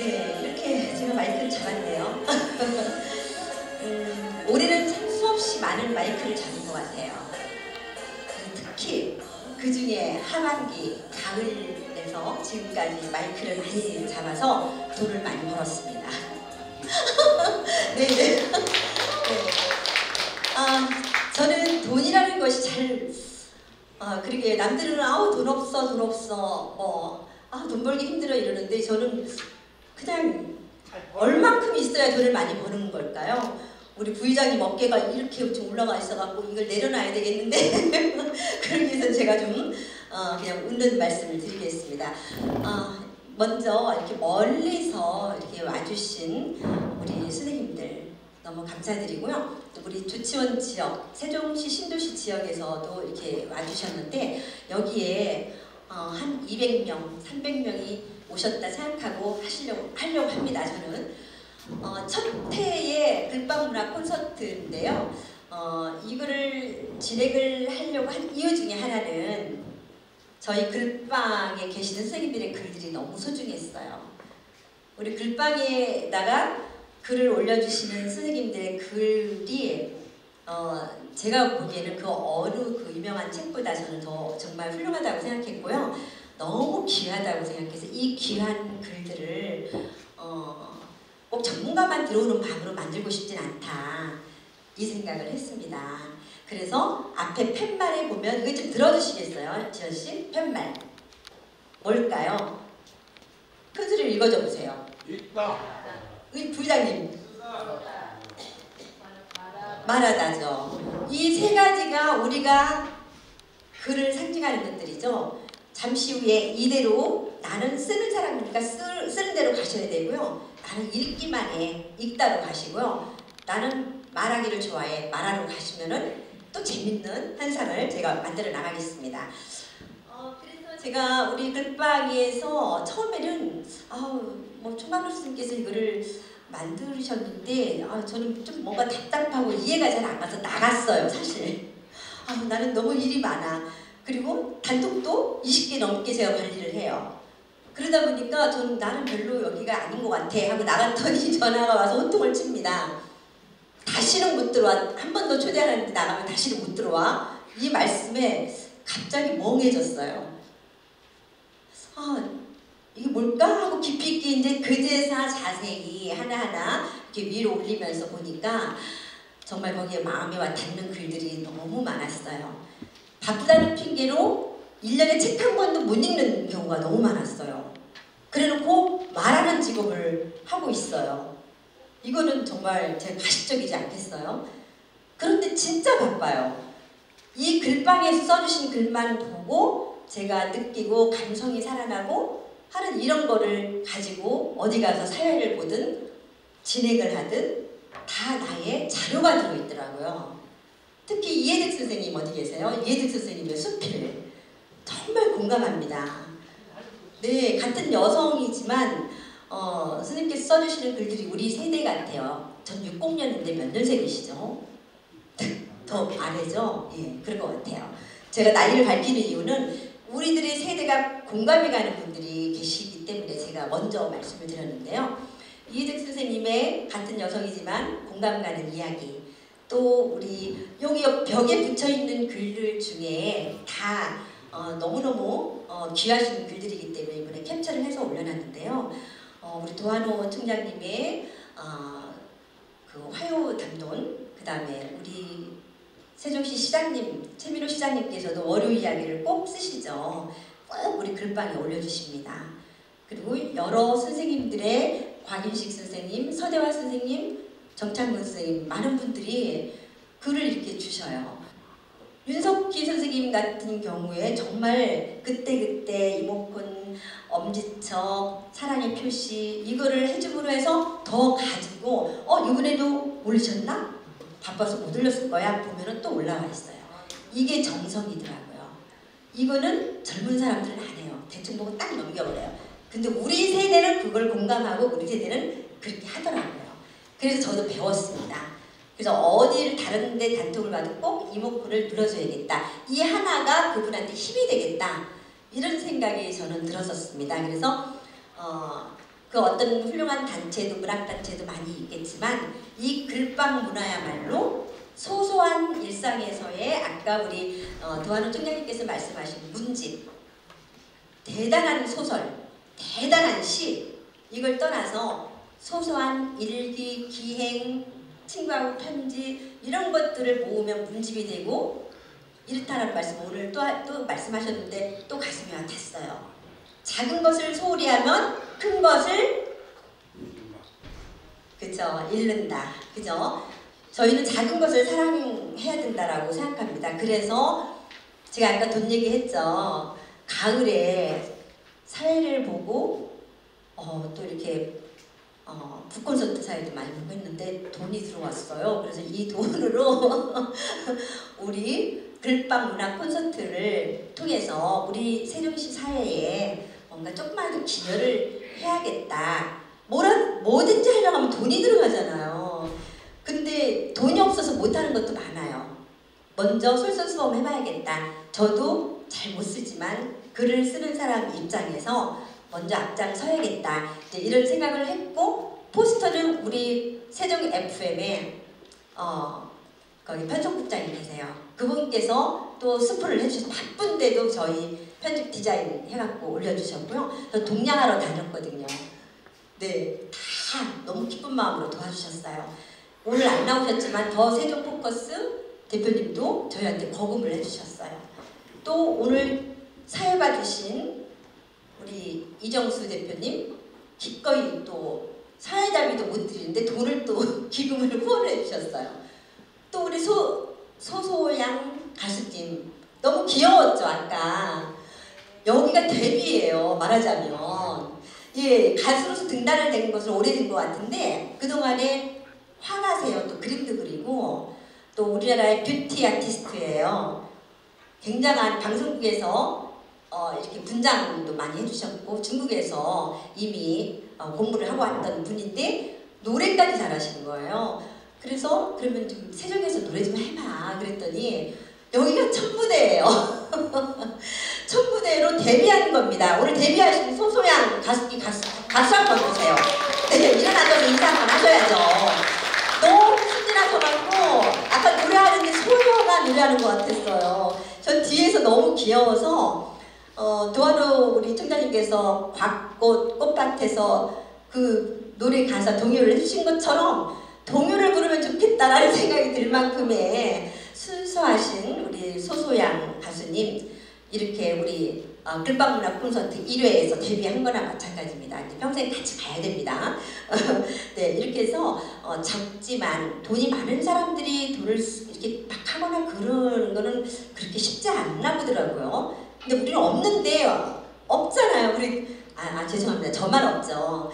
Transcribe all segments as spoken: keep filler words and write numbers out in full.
네, 이렇게 제가 마이크를 잡았네요. 음, 올해는 참 수없이 많은 마이크를 잡은 것 같아요. 특히 그 중에 하반기, 가을에서 지금까지 마이크를 많이 잡아서 돈을 많이 벌었습니다. 네, 네. 네. 아, 저는 돈이라는 것이 잘, 아, 그러게 남들은 아우 돈 없어, 돈 없어, 뭐, 아, 돈 벌기 힘들어 이러는데 저는 그냥 얼만큼 있어야 돈을 많이 버는 걸까요? 우리 부의장님 어깨가 이렇게 좀 올라가 있어갖고 이걸 내려놔야 되겠는데 그러기 위해서 제가 좀 어, 그냥 웃는 말씀을 드리겠습니다. 어, 먼저 이렇게 멀리서 이렇게 와주신 우리 선생님들 너무 감사드리고요. 또 우리 조치원 지역, 세종시 신도시 지역에서도 이렇게 와주셨는데 여기에 어, 한 이백 명, 삼백 명이 오셨다 생각하고 하시려고 하려고 합니다. 저는 어, 첫 해의 글방문화 콘서트인데요. 어, 이거를 진행을 하려고 한 이유 중에 하나는 저희 글방에 계시는 선생님들의 글들이 너무 소중했어요. 우리 글방에다가 글을 올려주시는 선생님들의 글이 어, 제가 보기에는 그 어느 그 유명한 책보다 저는 더 정말 훌륭하다고 생각했고요. 너무 귀하다고 생각해서 이 귀한 글들을 어, 꼭 전문가만 들어오는 방으로 만들고 싶진 않다 이 생각을 했습니다. 그래서 앞에 팻말에 보면 이거 좀 들어주시겠어요? 지연씨? 팻말 뭘까요? 큰 소리로 읽어줘 보세요. 있다. 우리 부장님 말하다죠. 이 세 가지가 우리가 글을 상징하는 것들이죠. 잠시 후에 이대로 나는 쓰는 사람이니까 쓰, 쓰는 대로 가셔야 되고요. 나는 읽기만 해, 읽다로 가시고요. 나는 말하기를 좋아해, 말하러 가시면은 또 재밌는 한상을 제가 만들어 나가겠습니다. 어, 그래서 제가 우리 글방에서 처음에는 아우 뭐 총각 교수님께서 이거를 만드셨는데 아, 저는 좀 뭔가 답답하고 이해가 잘 안 가서 나갔어요, 사실. 아, 나는 너무 일이 많아. 그리고 단톡도 이십 개 넘게 제가 관리를 해요. 그러다 보니까 저는 나는 별로 여기가 아닌 것 같아 하고 나갔더니 전화가 와서 호통을 칩니다. 다시는 못 들어와. 한 번 더 초대하는데 나가면 다시는 못 들어와. 이 말씀에 갑자기 멍해졌어요. 아, 이게 뭘까 하고 깊이 있게 이제 그제사 자세히 하나하나 이렇게 위로 올리면서 보니까 정말 거기에 마음에 와 닿는 글들이 너무 많았어요. 바쁘다는 핑계로 일 년에 책 한 권도 못 읽는 경우가 너무 많았어요. 그래놓고 말하는 직업을 하고 있어요. 이거는 정말 제가 가식적이지 않겠어요? 그런데 진짜 바빠요. 이 글방에서 써주신 글만 보고 제가 느끼고 감성이 살아나고 하는 이런 거를 가지고 어디 가서 사회를 보든 진행을 하든 다 나의 자료가 들어있더라고요. 특히 이해득 선생님 어디 계세요? 이해득 선생님의 수필 정말 공감합니다. 네, 같은 여성이지만 어, 선생님께서 써주시는 글들이 우리 세대 같아요. 전 육십 년인데 몇 년생이시죠? 더 아래죠? 예, 그럴 것 같아요. 제가 나이를 밝히는 이유는 우리들의 세대가 공감이 가는 분들이 계시기 때문에 제가 먼저 말씀을 드렸는데요. 이해득 선생님의 같은 여성이지만 공감 가는 이야기, 또 우리 여기 벽에 붙여있는 글들 중에 다 어, 너무너무 어, 귀하신 글들이기 때문에 이번에 캡처를 해서 올려놨는데요. 어, 우리 도한호 총장님의 어, 그 화요 담론, 그 다음에 우리 세종시 시장님, 최민호 시장님께서도 월요 이야기를 꼭 쓰시죠. 꼭 우리 글방에 올려주십니다. 그리고 여러 선생님들의 곽윤식 선생님, 서대화 선생님, 정창근 선생님 많은 분들이 글을 이렇게 주셔요. 윤석희 선생님 같은 경우에 정말 그때그때 이목훈, 엄지척, 사랑의 표시 이거를 해줌으로 해서 더 가지고 어 이번에도 올리셨나? 바빠서 못 올렸을 거야 보면은 또 올라와 있어요. 이게 정성이더라고요. 이거는 젊은 사람들은 안 해요. 대충 보고 딱 넘겨버려요. 근데 우리 세대는 그걸 공감하고 우리 세대는 그렇게 하더라고요. 그래서 저도 배웠습니다. 그래서 어디를 다른 데 단톡을 봐도 꼭 이목구를 눌러줘야겠다. 이 하나가 그분한테 힘이 되겠다. 이런 생각이 저는 들었었습니다. 그래서 어, 그 어떤 훌륭한 단체도 문학단체도 많이 있겠지만 이 글방 문화야말로 소소한 일상에서의 아까 우리 어, 도한우 총장님께서 말씀하신 문집, 대단한 소설, 대단한 시, 이걸 떠나서 소소한 일기, 기행, 친구하고 편지 이런 것들을 모으면 문집이 되고 이렇다는 말씀 오늘 또, 또 말씀하셨는데 또 가슴이 와닿았어요. 작은 것을 소홀히 하면 큰 것을 그죠 잃는다. 그죠? 저희는 작은 것을 사랑해야 된다라고 생각합니다. 그래서 제가 아까 돈 얘기했죠. 가을에 사회를 보고 어, 또 이렇게 어, 북콘서트 사회도 많이 보고 했는데 돈이 들어왔어요. 그래서 이 돈으로 우리 글방 문화 콘서트를 통해서 우리 세종시 사회에 뭔가 조금만 기여를 해야겠다. 뭐라, 뭐든지 하려고 하면 돈이 들어가잖아요. 근데 돈이 없어서 못하는 것도 많아요. 먼저 솔선수범 해봐야겠다. 저도 잘 못 쓰지만 글을 쓰는 사람 입장에서 먼저 앞장서야겠다. 이제 이런 생각을 했고 포스터는 우리 세종 에프엠에 어, 거기 편집국장이 계세요. 그분께서 또 스포를 해주셔서 바쁜데도 저희 편집 디자인 해갖고 올려주셨고요. 저 동냥하러 다녔거든요. 네, 다 너무 기쁜 마음으로 도와주셨어요. 오늘 안 나오셨지만 더 세종 포커스 대표님도 저희한테 거금을 해주셨어요. 또 오늘 사회 봐주신 우리 이정수 대표님 기꺼이 또 사회자비도 못 드리는데 돈을 또 기금을 후원을 해주셨어요. 또 우리 소, 소소양 가수님 너무 귀여웠죠. 아까 여기가 데뷔예요. 말하자면 예 가수로서 등단을 된 것은 오래된 것 같은데 그동안에 화가세요. 또 그림도 그리고 또 우리나라의 뷰티 아티스트예요. 굉장한 방송국에서 어, 이렇게 분장도 많이 해주셨고 중국에서 이미 어, 공부를 하고 왔던 분인데 노래까지 잘하시는 거예요. 그래서 그러면 좀 세종에서 노래 좀 해봐 그랬더니 여기가 첫 무대예요. 첫 무대로 데뷔하는 겁니다. 오늘 데뷔하신 소소양 가수, 가수, 가수 한번 보세요. 네, 일어나서 인사 한번 하셔야죠. 너무 순진하셔갖고 아까 노래하는데 소녀가 노래하는 것 같았어요. 전 뒤에서 너무 귀여워서 어, 도한우 우리 총장님께서 곽꽃 꽃밭에서 그 노래 가사 동요를 해주신 것처럼 동요를 부르면 좋겠다라는 생각이 들 만큼의 순수하신 우리 소소양 가수님 이렇게 우리 어, 글방문화 콘서트 일 회에서 데뷔한 거나 마찬가지입니다. 이제 평생 같이 가야 됩니다. 네, 이렇게 해서 어, 적지만 돈이 많은 사람들이 돈을 이렇게 막 하거나 그러는 거는 그렇게 쉽지 않나 보더라고요. 근데 우리는 없는데 없잖아요. 우리 아, 아 죄송합니다. 저만 없죠.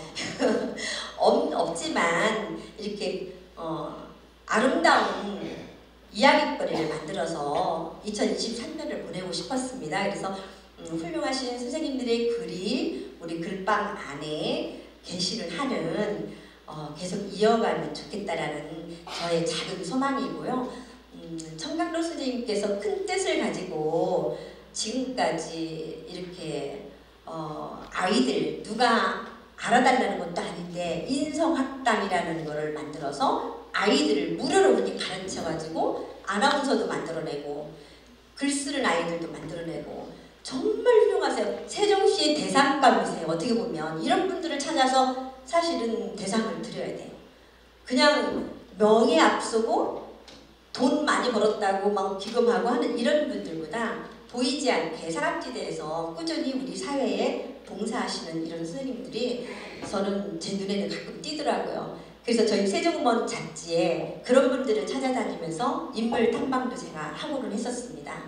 없, 없지만 이렇게 어, 아름다운 이야기거리를 만들어서 이천이십삼 년을 보내고 싶었습니다. 그래서 음, 훌륭하신 선생님들의 글이 우리 글방 안에 게시를 하는 어, 계속 이어가면 좋겠다라는 저의 작은 소망이고요. 음, 청강로 선생님께서 큰 뜻을 가지고 지금까지 이렇게 어, 아이들 누가 알아달라는 것도 아닌데 인성학당이라는 거를 만들어서 아이들을 무료로 그렇게 가르쳐가지고 아나운서도 만들어내고 글 쓰는 아이들도 만들어내고 정말 훌륭하세요. 세종시의 대상감이세요. 어떻게 보면 이런 분들을 찾아서 사실은 대상을 드려야 돼요. 그냥 명예 앞서고 돈 많이 벌었다고 막 기금하고 하는 이런 분들보다 보이지 않게 사각지대에서 꾸준히 우리 사회에 봉사하시는 이런 선생님들이 저는 제 눈에는 가끔 띄더라고요. 그래서 저희 세종문 잡지에 그런 분들을 찾아다니면서 인물 탐방도 제가 하고는 했었습니다.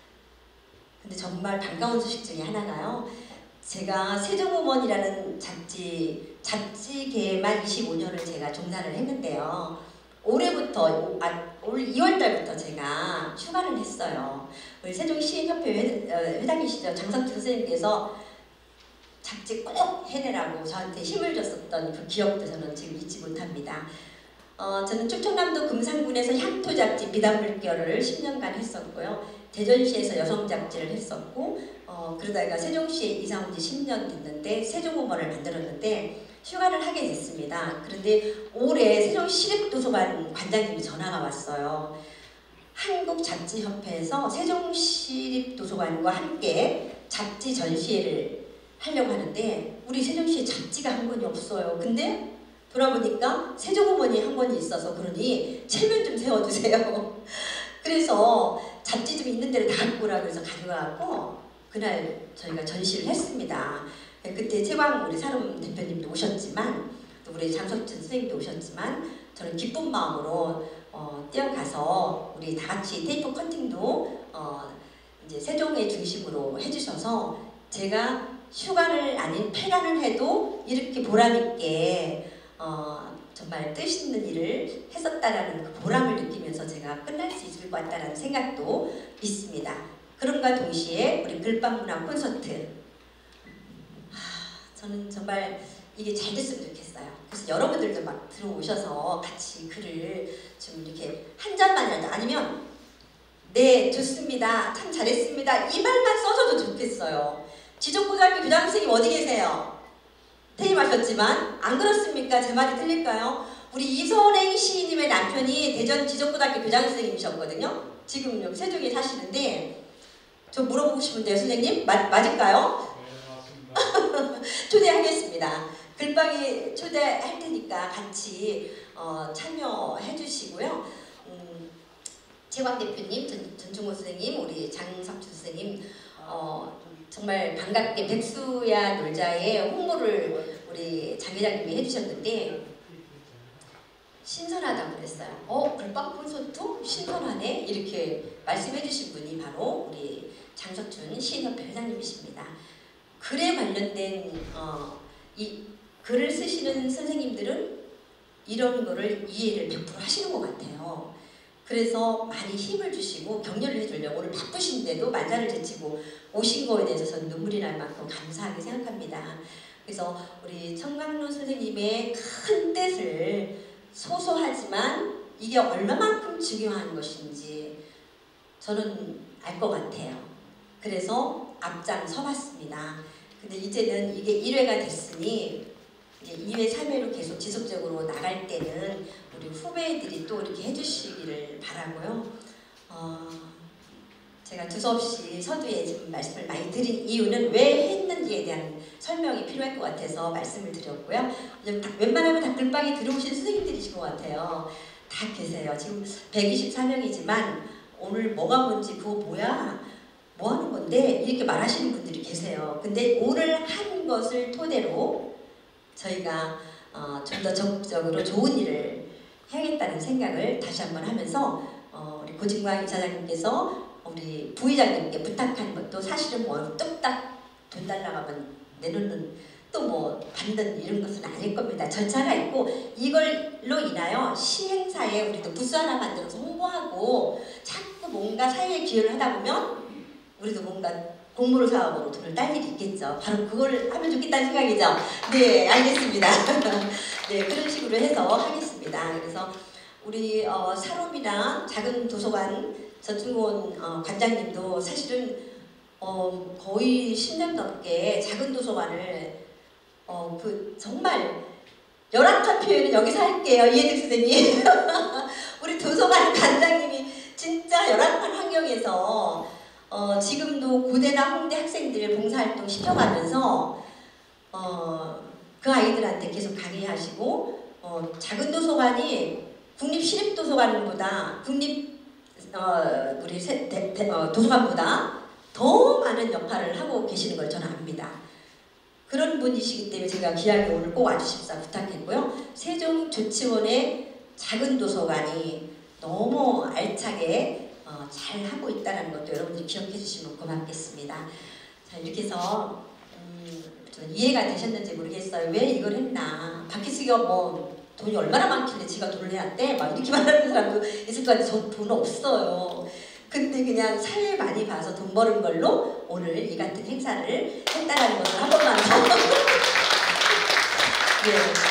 근데 정말 반가운 소식 중에 하나가요. 제가 세종문이라는 잡지, 잡지계에만 이십오 년을 제가 종사를 했는데요. 올해부터, 아, 올 이월 달부터 제가 휴가를 했어요. 우리 세종시인협회 회장이시죠. 장석주 선생님께서 잡지 꼭 해내라고 저한테 힘을 줬었던 그 기억도 저는 지금 잊지 못합니다. 어, 저는 충청남도 금산군에서 향토 잡지 비단물결을 십 년간 했었고요. 대전시에서 여성 잡지를 했었고 어, 그러다가 세종시에 이사 온 지 십 년 됐는데 세종음원을 만들었는데 휴가를 하게 됐습니다. 그런데 올해 세종시립도서관 관장님이 전화가 왔어요. 한국잡지협회에서 세종시립도서관과 함께 잡지 전시회를 하려고 하는데 우리 세종시에 잡지가 한 권이 없어요. 근데 돌아보니까 세종어머니 한 권이 있어서 그러니 체면 좀 세워주세요. 그래서 잡지 좀 있는 데를 다 갖고 오라 그래서 가져가고 그날 저희가 전시를 했습니다. 그때 최광 우리 사름 대표님도 오셨지만 또 우리 장석준 선생님도 오셨지만 저는 기쁜 마음으로 어, 뛰어가서 우리 다 같이 테이프 커팅도 어, 이제 세종의 중심으로 해주셔서 제가 휴가를 아닌 폐간을 해도 이렇게 보람있게 어, 정말 뜻있는 일을 했었다라는 그 보람을 느끼면서 제가 끝날 수 있을 것 같다는 생각도 있습니다. 그럼과 동시에 우리 글방문화 콘서트 하, 저는 정말 이게 잘 됐으면 좋겠어요. 그래서 여러분들도 막 들어오셔서 같이 글을 좀 이렇게 한 잔만이라도 아니면 네 좋습니다 참 잘했습니다 이 말만 써줘도 좋겠어요. 지적고등학교 교장선생님 어디 계세요? 퇴임하셨지만 안 그렇습니까? 제 말이 틀릴까요? 우리 이선행 시인님의 남편이 대전 지적고등학교 교장선생님이셨거든요. 지금 여기 세종에 사시는데 저 물어보고 싶은데요, 선생님? 마, 맞을까요? 네, 맞습니다. 초대하겠습니다. 글방에 초대할 테니까 같이 어, 참여해 주시고요. 음, 최광 대표님, 전, 전중호 선생님, 우리 장석준 선생님 어, 정말 반갑게 백수야 놀자의 홍보를 우리 장 회장님이 해주셨는데 신선하다고 그랬어요. 어? 글방 콘서트? 신선하네? 이렇게 말씀해 주신 분이 바로 우리 장석준 시인협회 회장님이십니다. 글에 관련된 어, 이 글을 쓰시는 선생님들은 이런 거를 이해를 백 퍼센트 하시는 것 같아요. 그래서 많이 힘을 주시고 격려를 해주려고 오늘 바쁘신데도 만사를 제치고 오신 거에 대해서 저는 눈물이 날 만큼 감사하게 생각합니다. 그래서 우리 청강로 선생님의 큰 뜻을 소소하지만 이게 얼마만큼 중요한 것인지 저는 알 것 같아요. 그래서 앞장 서봤습니다. 근데 이제는 이게 일 회가 됐으니 이제 이 회, 삼 회로 계속 지속적으로 나갈 때는 우리 후배들이 또 이렇게 해주시기를 바라고요. 어, 제가 두서없이 서두에 지금 말씀을 많이 드린 이유는 왜 했는지에 대한 설명이 필요할 것 같아서 말씀을 드렸고요. 웬만하면 다 글방에 들어오신 선생님들이신 것 같아요. 다 계세요. 지금 백이십사 명이지만 오늘 뭐가 뭔지 그거 뭐야? 뭐 하는 건데? 이렇게 말하시는 분들이 계세요. 근데 오늘 한 것을 토대로 저희가 어, 좀 더 적극적으로 좋은 일을 해야겠다는 생각을 다시 한번 하면서 어, 우리 고진광 이사장님께서 우리 부회장님께 부탁한 것도 사실은 뭐 뚝딱 돈 달라고 하면 내놓는 또 뭐 받는 이런 것은 아닐 겁니다. 절차가 있고 이걸로 인하여 시행사에 우리도 부스 하나 만들어서 홍보하고 자꾸 뭔가 사회에 기여를 하다 보면 우리도 뭔가 공모를 사업으로 돈을 딸 일이 있겠죠. 바로 그걸 하면 좋겠다는 생각이죠. 네, 알겠습니다. 네, 그런 식으로 해서 하겠습니다. 그래서 우리 어, 사롬이랑 작은 도서관 전중곤 어, 관장님도 사실은 어, 거의 십 년 넘게 작은 도서관을 어, 그 정말 열악한 표현은 여기서 할게요. 이해득 선생님. 우리 도서관 관장님이 진짜 열악한 환경에서 어, 지금도 고대나 홍대 학생들 봉사활동 시켜가면서 어, 그 아이들한테 계속 강의하시고 어, 작은 도서관이 국립시립도서관보다 국립 어, 우리 세, 대, 대, 어, 도서관보다 더 많은 역할을 하고 계시는 걸 저는 압니다. 그런 분이시기 때문에 제가 귀하게 오늘 꼭 와주십사 부탁했고요. 세종조치원의 작은 도서관이 너무 알차게 어, 잘 하고 있다는 것도 여러분들이 기억해 주시면 고맙겠습니다. 자, 이렇게 해서 음, 좀 이해가 되셨는지 모르겠어요. 왜 이걸 했나. 박희숙이가 뭐 돈이 얼마나 많길래 지가 돈을 해왔대? 막 이렇게 말하는 사람도 있을 것 같아요. 저 돈 없어요. 근데 그냥 사회 많이 봐서 돈 버는 걸로 오늘 이 같은 행사를 했다는 것을 한 번만 더. 네.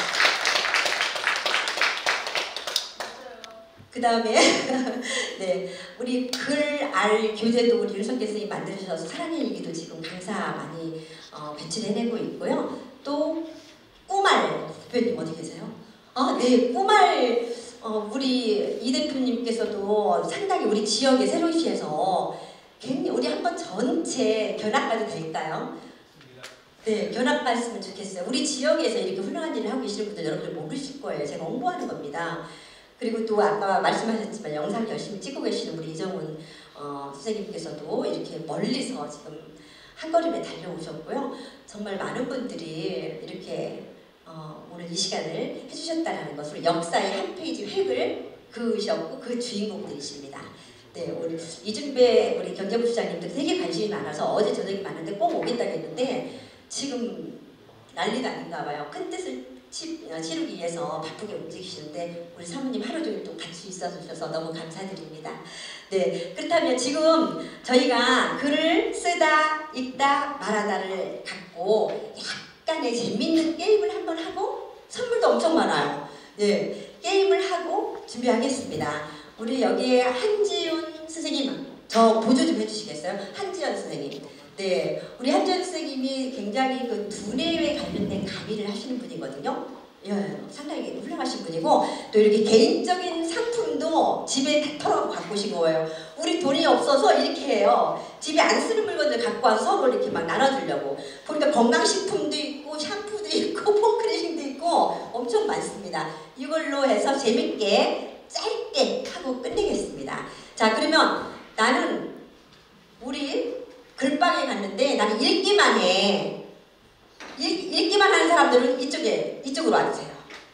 그 다음에 네, 우리 글, 알 교재도 우리 윤석계 선생님이 만들어주셔서 사랑의 일기도 지금 강사 많이 어, 배치를 해내고 있고요. 또 꿈 꾸말 대표님 어디 계세요? 아, 네, 꾸말 어, 우리 이 대표님께서도 상당히 우리 지역의 세종시에서 굉장히 우리 한번 전체 견학가도 될까요? 네, 견학 갔으면 좋겠어요. 우리 지역에서 이렇게 훌륭한 일을 하고 계시는 분들 여러분들 모르실 거예요. 제가 홍보하는 겁니다. 그리고 또 아까 말씀하셨지만 영상 열심히 찍고 계시는 우리 이정훈 어, 선생님께서도 이렇게 멀리서 지금 한 걸음에 달려오셨고요. 정말 많은 분들이 이렇게 어, 오늘 이 시간을 해주셨다는 것으로 역사의 한 페이지 획을 그으셨고 그 주인공들이십니다. 네, 우리 이준배 우리 경제부 시장님도 되게 관심이 많아서 어제 저녁에 많은데 꼭 오겠다고 했는데 지금 난리가 아닌가 봐요. 큰 뜻을 치, 치르기 위해서 바쁘게 움직이시는데 우리 사모님 하루 종일 또 같이 있어 주셔서 너무 감사드립니다. 네, 그렇다면 지금 저희가 글을 쓰다, 읽다, 말하다를 갖고 약간의 재밌는 게임을 한번 하고 선물도 엄청 많아요. 네, 게임을 하고 준비하겠습니다. 우리 여기에 한지훈 선생님, 저 보조 좀 해주시겠어요? 한지연 선생님. 네, 우리 한지연 선생님이 굉장히 그 두뇌에 관련된 강의를 하시는 분이거든요. 예, 상당히 훌륭하신 분이고 또 이렇게 개인적인 상품도 집에 다 털어갖고 갖고 오신 거예요. 우리 돈이 없어서 이렇게 해요. 집에 안 쓰는 물건들 갖고 와서 서로 이렇게 막 나눠주려고. 그러니까 건강식품도 있고 샴푸도 있고 폼크레싱도 있고 엄청 많습니다. 이걸로 해서 재밌게 짧게 하고 끝내겠습니다. 자, 그러면 나는 우리 글방에 갔는데 나는 읽기만 해. 읽, 읽기만 하는 사람들은 이쪽에, 이쪽으로 와주세요.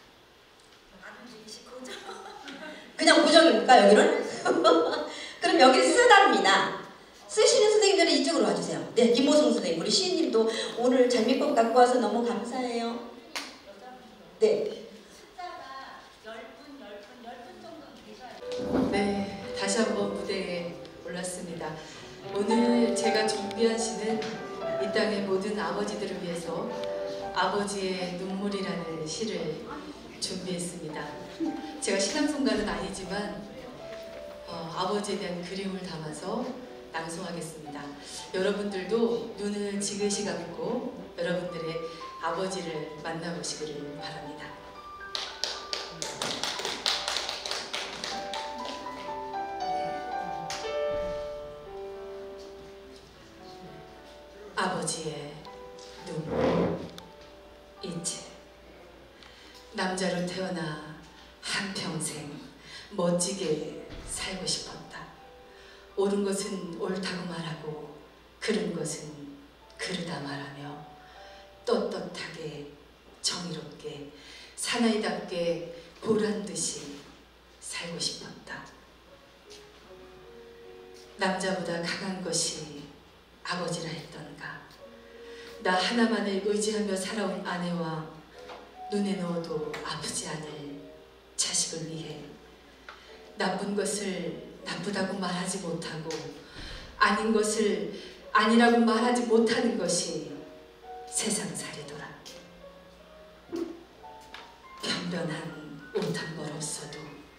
그냥 고정입니까, 여기는? 그럼 여기는 쓰다입니다. 쓰시는 선생님들은 이쪽으로 와주세요. 네, 김모성 선생님, 우리 시인님도 오늘 장미꽃 갖고 와서 너무 감사해요. 네. 네, 다시 한번 무대에 올랐습니다. 오늘 제가 준비한 시는 이 땅의 모든 아버지들을 위해서 아버지의 눈물이라는 시를 준비했습니다. 제가 신앙송가는 아니지만 어, 아버지에 대한 그리움을 담아서 낭송하겠습니다. 여러분들도 눈을 지그시 감고 여러분들의 아버지를 만나보시기를 바랍니다. 아버지의 눈물. 이체. 남자로 태어나 한평생 멋지게 살고 싶었다. 옳은 것은 옳다고 말하고 그른 것은 그르다 말하며 떳떳하게 정의롭게 사나이답게 보란듯이 살고 싶었다. 남자보다 강한 것이 아버지라 했던가. 나 하나만을 의지하며 살아온 아내와 눈에 넣어도 아프지 않을 자식을 위해 나쁜 것을 나쁘다고 말하지 못하고 아닌 것을 아니라고 말하지 못하는 것이 세상살이더라. 변변한 옷 한 벌 없어도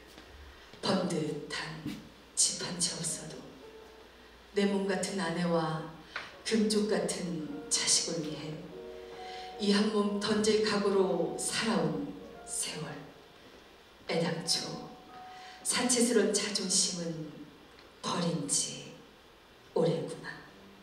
번듯한 집 한 채 없어도 내 몸 같은 아내와 금쪽 같은 자식을 위해 이 한 몸 던질 각오로 살아온 세월. 애당초 사치스러운 자존심은 버린 지 오래구나.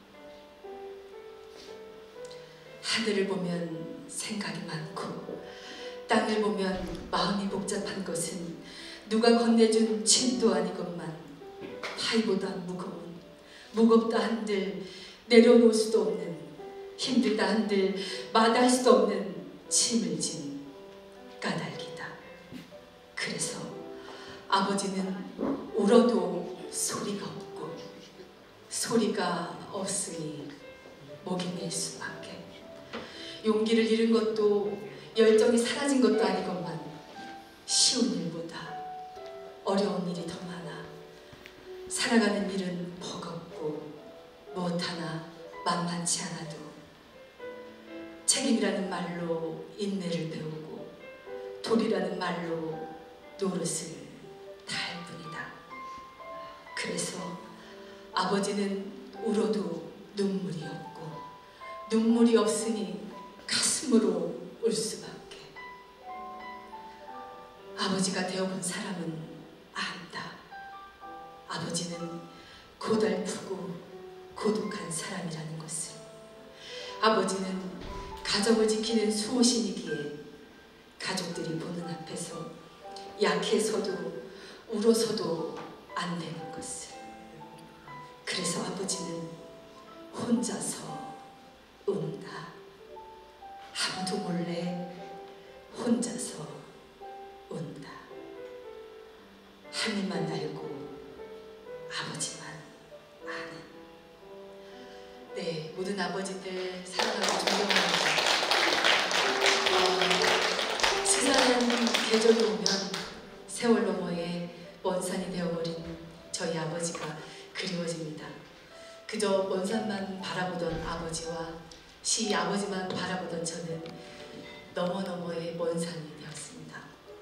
하늘을 보면 생각이 많고 땅을 보면 마음이 복잡한 것은 누가 건네준 짐도 아니건만 파이보다 무거운, 무겁다 한들 내려놓을 수도 없는, 힘들다 한들 마다할 수도 없는 짐을 진 까닭이다. 그래서 아버지는 울어도 소리가 없고 소리가 없으니 목이 메일 수밖에. 용기를 잃은 것도 열정이 사라진 것도 아니건만 쉬운 일보다 어려운 일이 더 많아. 살아가는 일은 버겁고 무엇 하나 만만치 않아도 책임이라는 말로 인내를 배우고 도리라는 말로 노릇을 다할 뿐이다. 그래서 아버지는 울어도 눈물이 없고 눈물이 없으니 가슴으로 울 수밖에. 사람은 안다. 아버지는 고달프고 고독한 사람이라는 것을. 아버지는 가정을 지키는 수호신이기에 가족들이 보는 앞에서 약해서도 울어서도 안 되는 것을. 그래서 아버지는 혼자서 운다. 아무도 몰래 혼자서 운다. 하늘만 알고 아버지만 아는. 네, 모든 아버지들 사랑하고 존경합니다. 어, 시사는 계절이 오면 세월 너머에 먼 산이 되어버린 저희 아버지가 그리워집니다. 그저 먼 산만 바라보던 아버지와 시 아버지만 바라보던 저는 너머 너머의 먼 산이 되었습니다.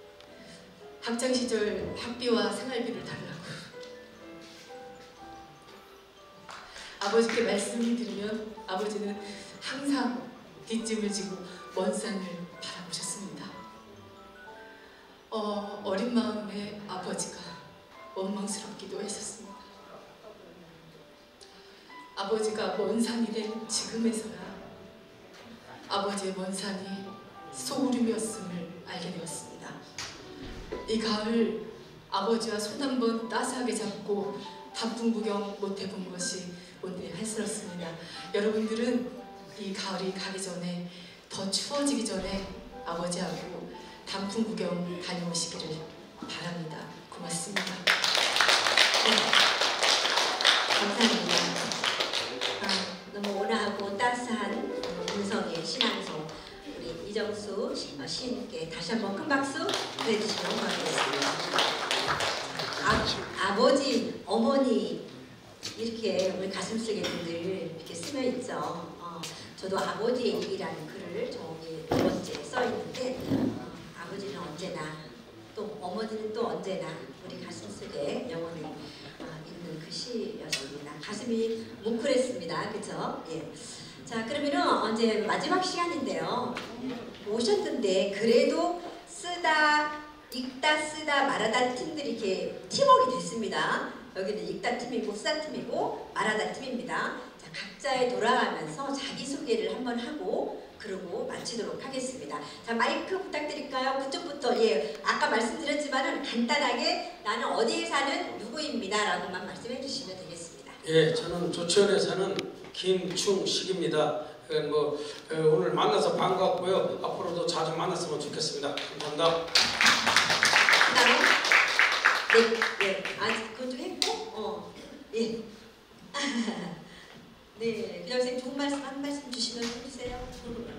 학창시절 학비와 생활비를 달라고 아버지께 말씀을 드리면 아버지는 항상 뒷짐을 지고 먼 산을 바라보셨습니다. 어, 어린 마음에 아버지가 원망스럽기도 했었습니다. 아버지가 먼 산이 된 지금에서야 아버지의 먼 산이 소울임이었음을 알게 되었습니다. 이 가을 아버지와 손 한 번 따스하게 잡고 단풍 구경 못 해본 것이 오늘 한스럽습니다. 여러분들은 이 가을이 가기 전에 더 추워지기 전에 아버지하고 단풍 구경 다녀오시기를 바랍니다. 고맙습니다. 네. 감사합니다. 아, 너무 온화하고 따스한 음성의 신앙송 우리 이정수 시인께 다시 한번 큰 박수 보내주시면 고맙겠습니다. 아, 아버지, 어머니 이렇게 우리 가슴속에 늘 이렇게 쓰여 있죠. 어, 저도 아버지의 일이라는 글을 저기 두 번째 써 있는데 어, 아버지는 언제나 또 어머니는 또 언제나 우리 가슴속에 영원히 어, 있는 그 시였습니다. 가슴이 뭉클했습니다. 그렇죠? 예. 자, 그러면은 이제 마지막 시간인데요. 오셨는데 그래도 쓰다, 읽다, 쓰다, 말하다 팀들이 이렇게 팀워크가 됐습니다. 여기는 읽다 팀이고 쓰다 팀이고 말하다 팀입니다. 자, 각자에 돌아가면서 자기소개를 한번 하고 그러고 마치도록 하겠습니다. 자, 마이크 부탁드릴까요? 그쪽부터. 예, 아까 말씀드렸지만은 간단하게 나는 어디에 사는 누구입니다 라고만 말씀해 주시면 되겠습니다. 예, 저는 조치원에 사는 김충식입니다. 예, 뭐 예, 오늘 만나서 반갑고요. 앞으로도 자주 만났으면 좋겠습니다. 감사합니다. 그다음에 네, 네, 아, 그건 좀 했고, 어, 예, 네, 그냥 선생님 좋은 말씀 한 말씀 주시면 해주세요.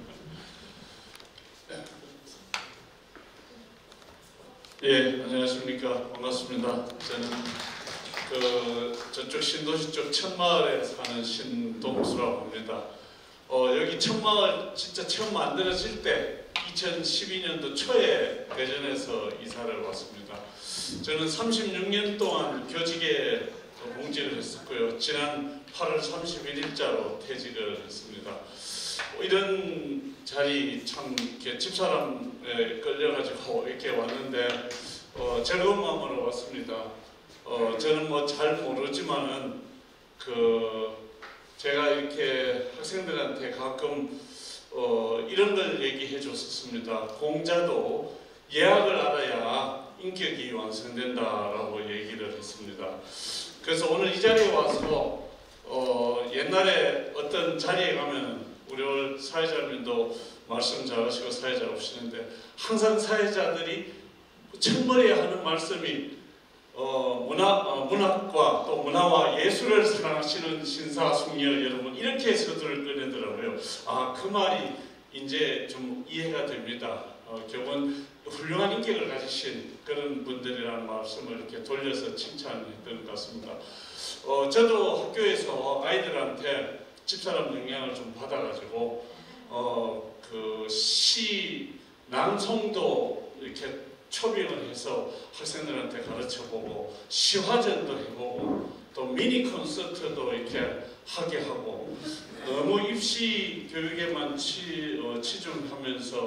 예, 안녕하십니까. 반갑습니다. 저는 그 저쪽 신도시 쪽 천마을에 사는 신동수라고 합니다. 어, 여기 천마을 진짜 처음 만들어질 때 이천십이 년도 초에 대전에서 이사를 왔습니다. 저는 삼십육 년 동안 교직에 공직을 했었고요. 지난 팔월 삼십일일자로 퇴직을 했습니다. 어, 이런 자리 참 이렇게 집사람에 끌려가지고 이렇게 왔는데 어, 즐거운 마음으로 왔습니다. 어, 저는 뭐 잘 모르지만은 그 제가 이렇게 학생들한테 가끔 어, 이런 걸 얘기해 줬었습니다. 공자도 예학을 알아야 인격이 완성된다라고 얘기를 했습니다. 그래서 오늘 이 자리에 와서 어, 옛날에 어떤 자리에 가면 우리 사회자님도 말씀 잘하시고 사회자 오시는데 항상 사회자들이 첫머리에 하는 말씀이 어, 문학, 어, 문학과 또 문화와 예술을 사랑하시는 신사숙녀 여러분 이렇게 서두를 꺼내더라고요. 아, 그 말이 이제 좀 이해가 됩니다. 어, 결국은 훌륭한 인격을 가지신 그런 분들이라는 말씀을 이렇게 돌려서 칭찬했던 것 같습니다. 어, 저도 학교에서 아이들한테 집사람 영향을 좀 받아가지고 어, 그 시 낭송도 이렇게 초빙을 해서 학생들한테 가르쳐보고 시화전도 해보고 또 미니 콘서트도 이렇게 하게 하고 너무 입시 교육에만 치, 어, 치중하면서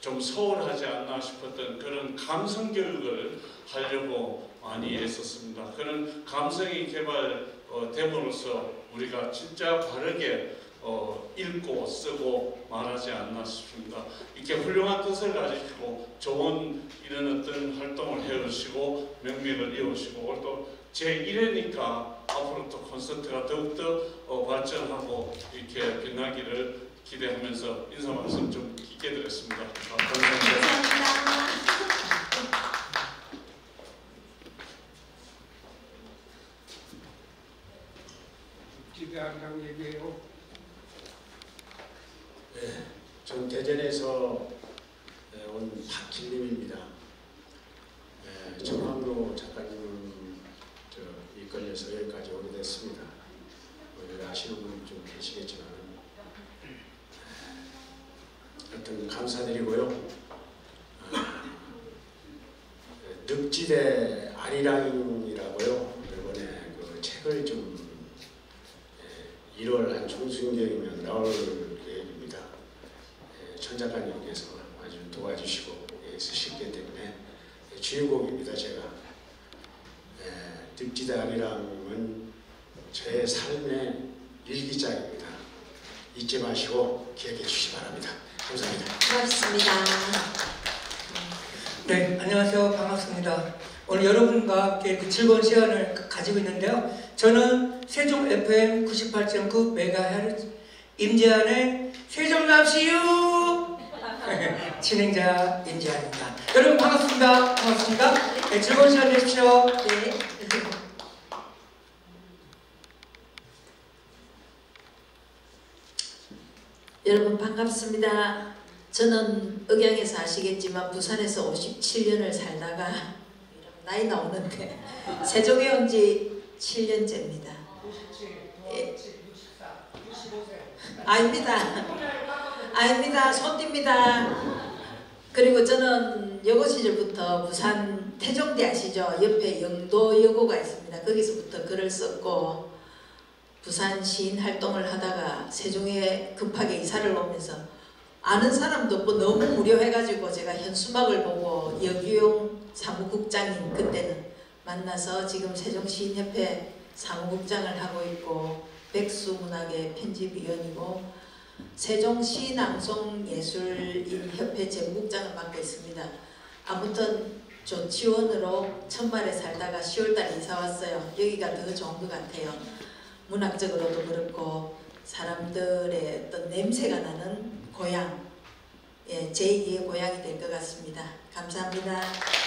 좀 소홀하지 않나 싶었던 그런 감성 교육을 하려고 많이 애썼습니다. 그런 감성이 개발됨으로써 우리가 진짜 바르게 어, 읽고 쓰고 말하지 않나 싶습니다. 이렇게 훌륭한 뜻을 가지고 좋은 이런 어떤 활동을 해오시고 명맥을 이어오시고 또 제일 회니까 앞으로 또 콘서트가 더욱더 어, 발전하고 이렇게 빛나기를 기대하면서 인사 말씀 좀 깊게 드렸습니다. 아, 감사합니다. 감사합니다. 기대한다고 얘기해요. 네, 전 대전에서 온 박길림입니다. 네, 정황로 작가님은 저 이끌려서 여기까지 오게 됐습니다. 여기 아시는 분이 좀 계시겠지만 하여튼 감사드리고요. 아, 늑지대 아리랑이라고요. 이번에 그 책을 좀 일월 한 중순경이면 나올 계획입니다. 천 작가님께서 아주 도와주시고 쓰시기 때문에 주인공입니다. 제가 늑지대 아리랑은 저의 삶의 일기장입니다. 잊지 마시고 기억해 주시기 바랍니다. 감사합니다. 고맙습니다. 네, 안녕하세요. 반갑습니다. 오늘 여러분과 함께 그 즐거운 시간을 가지고 있는데요. 저는 세종 에프엠 구십팔 점 구 메가헤르츠 임재한의 세종납시유 진행자 임재한입니다. 여러분 반갑습니다. 반갑습니다. 네, 즐거운 시간 되십시오. 네. 여러분 반갑습니다. 저는 억양에서 아시겠지만 부산에서 오십칠 년을 살다가 나이 나오는데 세종에 온 지 칠 년째입니다. 예. 아닙니다. 아닙니다. 손띱니다. 그리고 저는 여고 시절부터 부산 태종대 아시죠? 옆에 영도여고가 있습니다. 거기서부터 글을 썼고 부산 시인 활동을 하다가 세종에 급하게 이사를 오면서 아는 사람도 없고 너무 무료해가지고 제가 현수막을 보고 여기용 사무국장인 그때는 만나서 지금 세종시인협회 사무국장을 하고 있고 백수문학의 편집위원이고 세종시낭송예술인협회 재무국장을 맡고 있습니다. 아무튼 조치원으로 천말에 살다가 시월달에 이사 왔어요. 여기가 더 좋은 것 같아요. 문학적으로도 그렇고 사람들의 어떤 냄새가 나는 고향, 예, 제이의 고향이 될 것 같습니다. 감사합니다.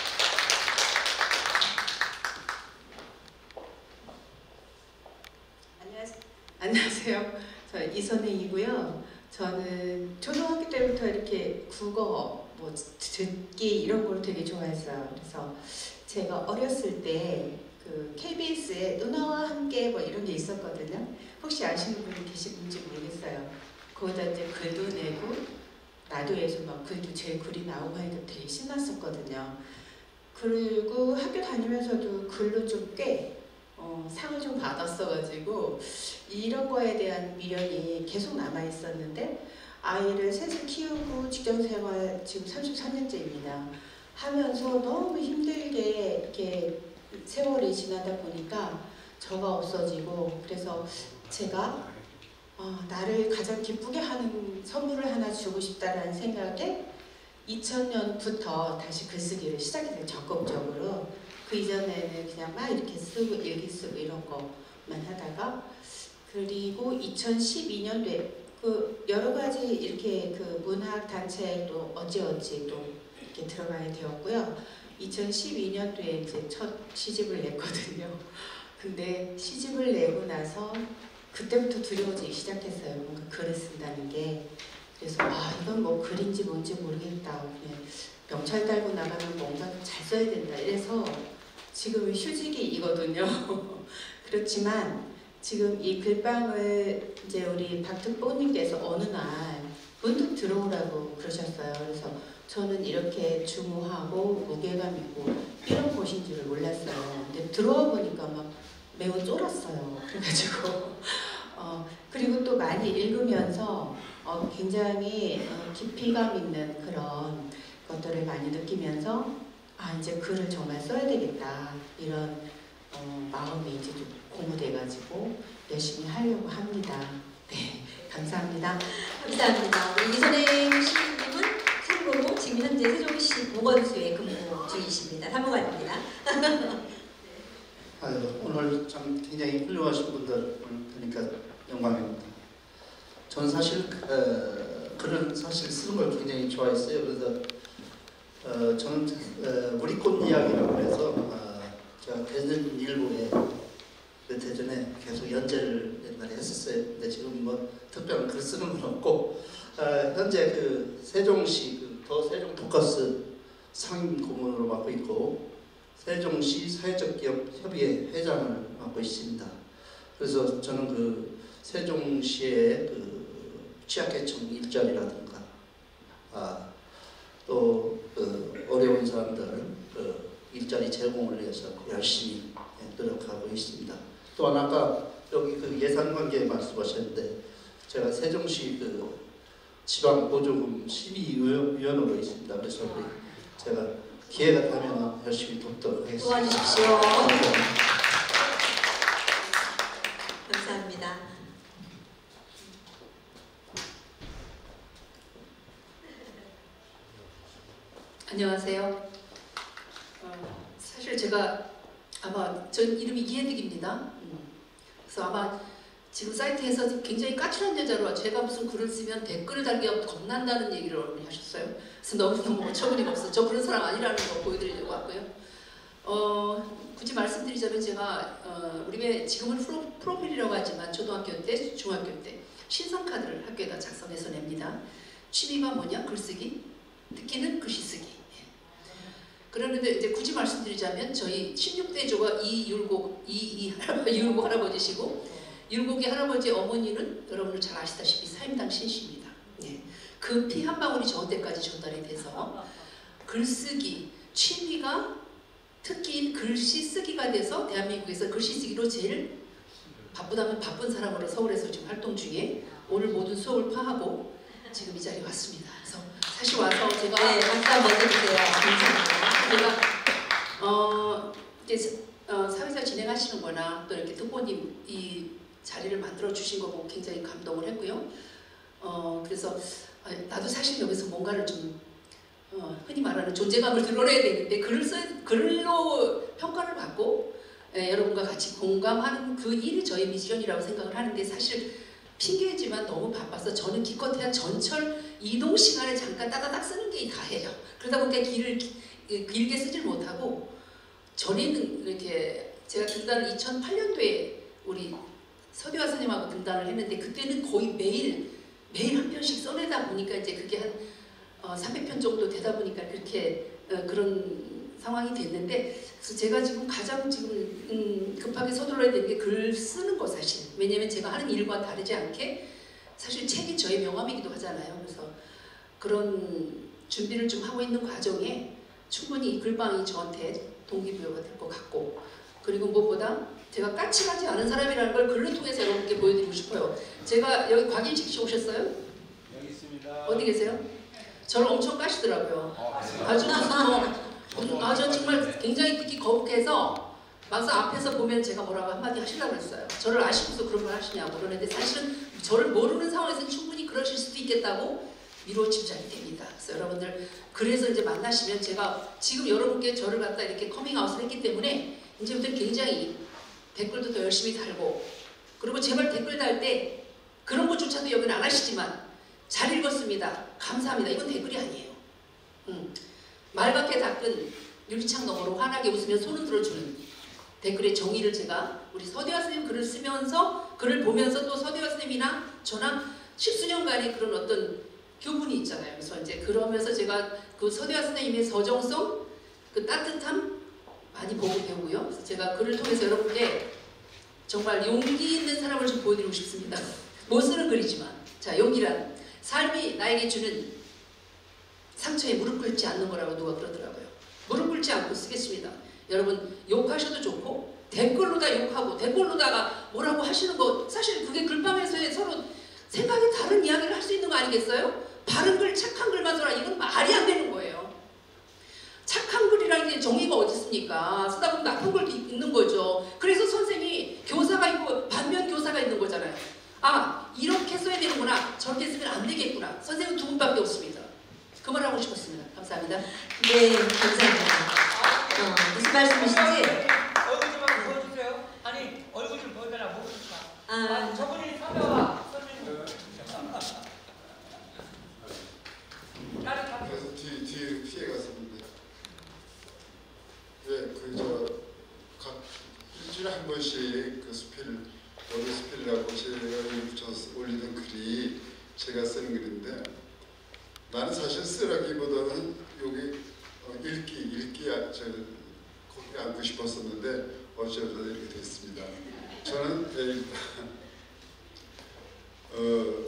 안녕하세요. 저 이선혜이고요. 저는 초등학교 때부터 이렇게 국어, 뭐 듣기 이런 걸 되게 좋아했어요. 그래서 제가 어렸을 때 그 케이비에스에 누나와 함께 뭐 이런 게 있었거든요. 혹시 아시는 분이 계신지 모르겠어요. 거기다 이제 글도 내고 라디오에서 막 글도 제 글이 나오고 하니까 되게 신났었거든요. 그리고 학교 다니면서도 글로 좀 꽤 어, 상을 좀 받았어가지고 이런 거에 대한 미련이 계속 남아있었는데 아이를 셋을 키우고 직장생활 지금 삼십삼 년째입니다. 하면서 너무 힘들게 이렇게 세월이 지나다 보니까 저가 없어지고 그래서 제가 어, 나를 가장 기쁘게 하는 선물을 하나 주고 싶다라는 생각에 이천 년부터 다시 글쓰기를 시작했어요. 적극적으로. 그 이전에는 그냥 막 이렇게 쓰고 일기 쓰고 이런 것만 하다가 그리고 이천십이 년도에 그 여러 가지 이렇게 그 문학 단체도 어찌어찌 또 이렇게 들어가게 되었고요. 이천십이 년도에 이제 첫 시집을 냈거든요. 근데 시집을 내고 나서 그때부터 두려워지기 시작했어요. 뭔가 글을 쓴다는 게. 그래서 아 이건 뭐 글인지 뭔지 모르겠다. 그냥 명찰 달고 나가면 뭔가 잘 써야 된다. 이래서 지금 휴직이거든요. 그렇지만 지금 이 글방을 이제 우리 박특보님께서 어느 날 문득 들어오라고 그러셨어요. 그래서 저는 이렇게 중후하고 무게감 있고 이런 곳인 줄을 몰랐어요. 근데 들어와 보니까 막 매우 쫄았어요. 그래가지고 어, 그리고 또 많이 읽으면서 어, 굉장히 어, 깊이감 있는 그런 것들을 많이 느끼면서 아 이제 글을 정말 써야 되겠다 이런 어, 마음이 이제 좀 고무돼가지고 열심히 하려고 합니다. 네, 감사합니다. 감사합니다. 우리 이선행 시민님은 참고로 지금 현재 세종시 보건소에 근무 중이십니다. 사무관입니다. 아유, 오늘 참 굉장히 훌륭하신 분들 보니까 영광입니다. 저는 사실 어, 글을 사실 쓰는 걸 굉장히 좋아했어요. 그래서 어, 저는 어, 우리꽃 이야기라고 해서 어, 제가 대전일보에 그 대전에 계속 연재를 옛날에 했었어요. 근데 지금 뭐 특별한 글 쓰는 건 없고 어, 현재 그 세종시 그 더 세종 포커스 상임 고문으로 맡고 있고 세종시 사회적 기업 협의회 회장을 맡고 있습니다. 그래서 저는 그 세종시의 그 취약계층 일자리라든가 아, 또 그 어려운 사람들 그 일자리 제공을 위해서 열심히 노력하고 있습니다. 또한 아까 여기 그 예산관계 말씀하셨는데 제가 세종시 그 지방보조금 심의위원으로 있습니다. 그래서 우리 제가 기회가 되면 열심히 돕도록 하겠습니다. 도와주십시오. 감사합니다. 안녕하세요. 어, 사실 제가 아마 저 이름이 이혜득입니다. 음. 그래서 아마 지금 사이트에서 굉장히 까칠한 여자로 제가 무슨 글을 쓰면 댓글을 달기가 겁난다는 얘기를 어머니 하셨어요. 그래서 너무너무 어처구니가 없어. 저 그런 사람 아니라는 거 보여드리려고 왔고요. 어, 굳이 말씀드리자면 제가 어, 우리 배 지금은 프로, 프로필이라고 하지만 초등학교 때, 중학교 때 신상카드를 학교에다 작성해서 냅니다. 취미가 뭐냐? 글쓰기, 특기는 글씨 쓰기. 그런데 이제 굳이 말씀드리자면 저희 십육 대 조가 이율곡, 이이 율곡 할아버지시고 율곡의 할아버지 어머니는 여러분들 잘 아시다시피 사임당 신씨입니다. 네. 그 피 한 방울이 저한테까지 전달이 돼서 글쓰기, 취미가 특기인 글씨 쓰기가 돼서 대한민국에서 글씨 쓰기로 제일 바쁘다면 바쁜 사람으로 서울에서 지금 활동 중에 오늘 모든 수업을 파하고 지금 이 자리에 왔습니다. 그래서 사실 와서 제가 네, 박수 한번 해주세요. 감사합니다. 제가 어, 이제 어, 사회자 진행하시는 거나 또 이렇게 특보님 이 자리를 만들어 주신 거 보고 굉장히 감동을 했고요. 어, 그래서 아, 나도 사실 여기서 뭔가를 좀 어, 흔히 말하는 존재감을 드러내야 되는데 글을 써, 글로 평가를 받고 예, 여러분과 같이 공감하는 그 일이 저의 미션이라고 생각을 하는데 사실 핑계지만 너무 바빠서 저는 기껏해야 전철 이동 시간에 잠깐 따다닥 쓰는 게 다예요. 그러다 보니까 길을 기, 길게 쓰질 못하고 전에는 이렇게 제가 등단을 이천팔 년도에 우리 서대화 선생님하고 등단을 했는데 그때는 거의 매일 매일 한 편씩 써내다 보니까 이제 그게 한 어, 삼백 편 정도 되다 보니까 그렇게 어, 그런 상황이 됐는데 그래서 제가 지금 가장 지금 음, 급하게 서둘러야 되는 게 글 쓰는 거 사실. 왜냐면 제가 하는 일과 다르지 않게 사실 책이 저의 명함이기도 하잖아요. 그래서 그런 준비를 좀 하고 있는 과정에 충분히 이 글방이 저한테 동기부여가 될 것 같고 그리고 무엇보다 제가 까칠하지 않은 사람이라는 걸 글을 통해서 여러분께 보여드리고 싶어요. 제가 여기 곽일식 씨 오셨어요? 여기 있습니다. 어디 계세요? 저를 엄청 까시더라고요. 아주 무슨 뭐, 아, 전 정말 굉장히 특히 거북해서 막상 앞에서 보면 제가 뭐라고 한마디 하시려고 했어요. 저를 아시고서 그런 걸 하시냐고 그러는데 사실은 저를 모르는 상황에서는 충분히 그러실 수도 있겠다고 미루어 짐작이 됩니다. 그래서 여러분들 그래서 이제 만나시면 제가 지금 여러분께 저를 갖다 이렇게 커밍아웃을 했기 때문에 이제부터 굉장히 댓글도 더 열심히 달고 그리고 제발 댓글 달 때 그런 것조차도 여기는 안 하시지만 잘 읽었습니다. 감사합니다. 이건 댓글이 아니에요. 음. 말밖에 닦은 유리창 너머로 환하게 웃으며 손을 들어주는 댓글의 정의를 제가 우리 서대화 선생님 글을 쓰면서 글을 보면서 또 서대화 선생님이나 저랑 십수년간의 그런 어떤 교분이 있잖아요. 그래서 이제 그러면서 제가 그 서대화 선생님의 서정성, 그 따뜻함 많이 보고 배우고요. 그래서 제가 글을 통해서 여러분께 정말 용기 있는 사람을 좀 보여드리고 싶습니다. 못 쓰는 글이지만 자 용기란 삶이 나에게 주는 상처에 무릎 꿇지 않는 거라고 누가 그러더라고요. 무릎 꿇지 않고 쓰겠습니다. 여러분 욕하셔도 좋고 댓글로다 욕하고 댓글로다가 뭐라고 하시는 거 사실 그게 글방에서 서로 생각이 다른 이야기를 할 수 있는 거 아니겠어요? 바른 글, 착한 글만 써라. 이건 말이 안 되는 거예요. 착한 글이라는 게 정의가 어디 있습니까? 쓰다 보면 나쁜 글도 있는 거죠. 그래서 선생이 교사가 있고 반면 교사가 있는 거잖아요. 아, 이렇게 써야 되는구나. 저렇게 쓰면 안 되겠구나. 선생님은 두 분밖에 없습니다. 그 말 하고 싶었습니다. 감사합니다. 네, 감사합니다. 어, 무슨 말씀이신지? 얼굴 좀 한번 보여주세요. 아니, 얼굴 좀 보여달라. 못 보니까. 아, 아, 저분이 사배와 선생님. 그래서 뒤, 뒤에 피해갔었는데, 예, 그 저 각 일주일에 한 번씩 그 수필, 여기 수필이라고 제가 붙여서 올리는 글이 제가 쓰는 글인데, 나는 사실 쓰라기보다는 여기 어, 읽기, 읽기 아, 저 거기 앉고 싶었었는데 어쩌다 이렇게 됐습니다. 저는 예, 어,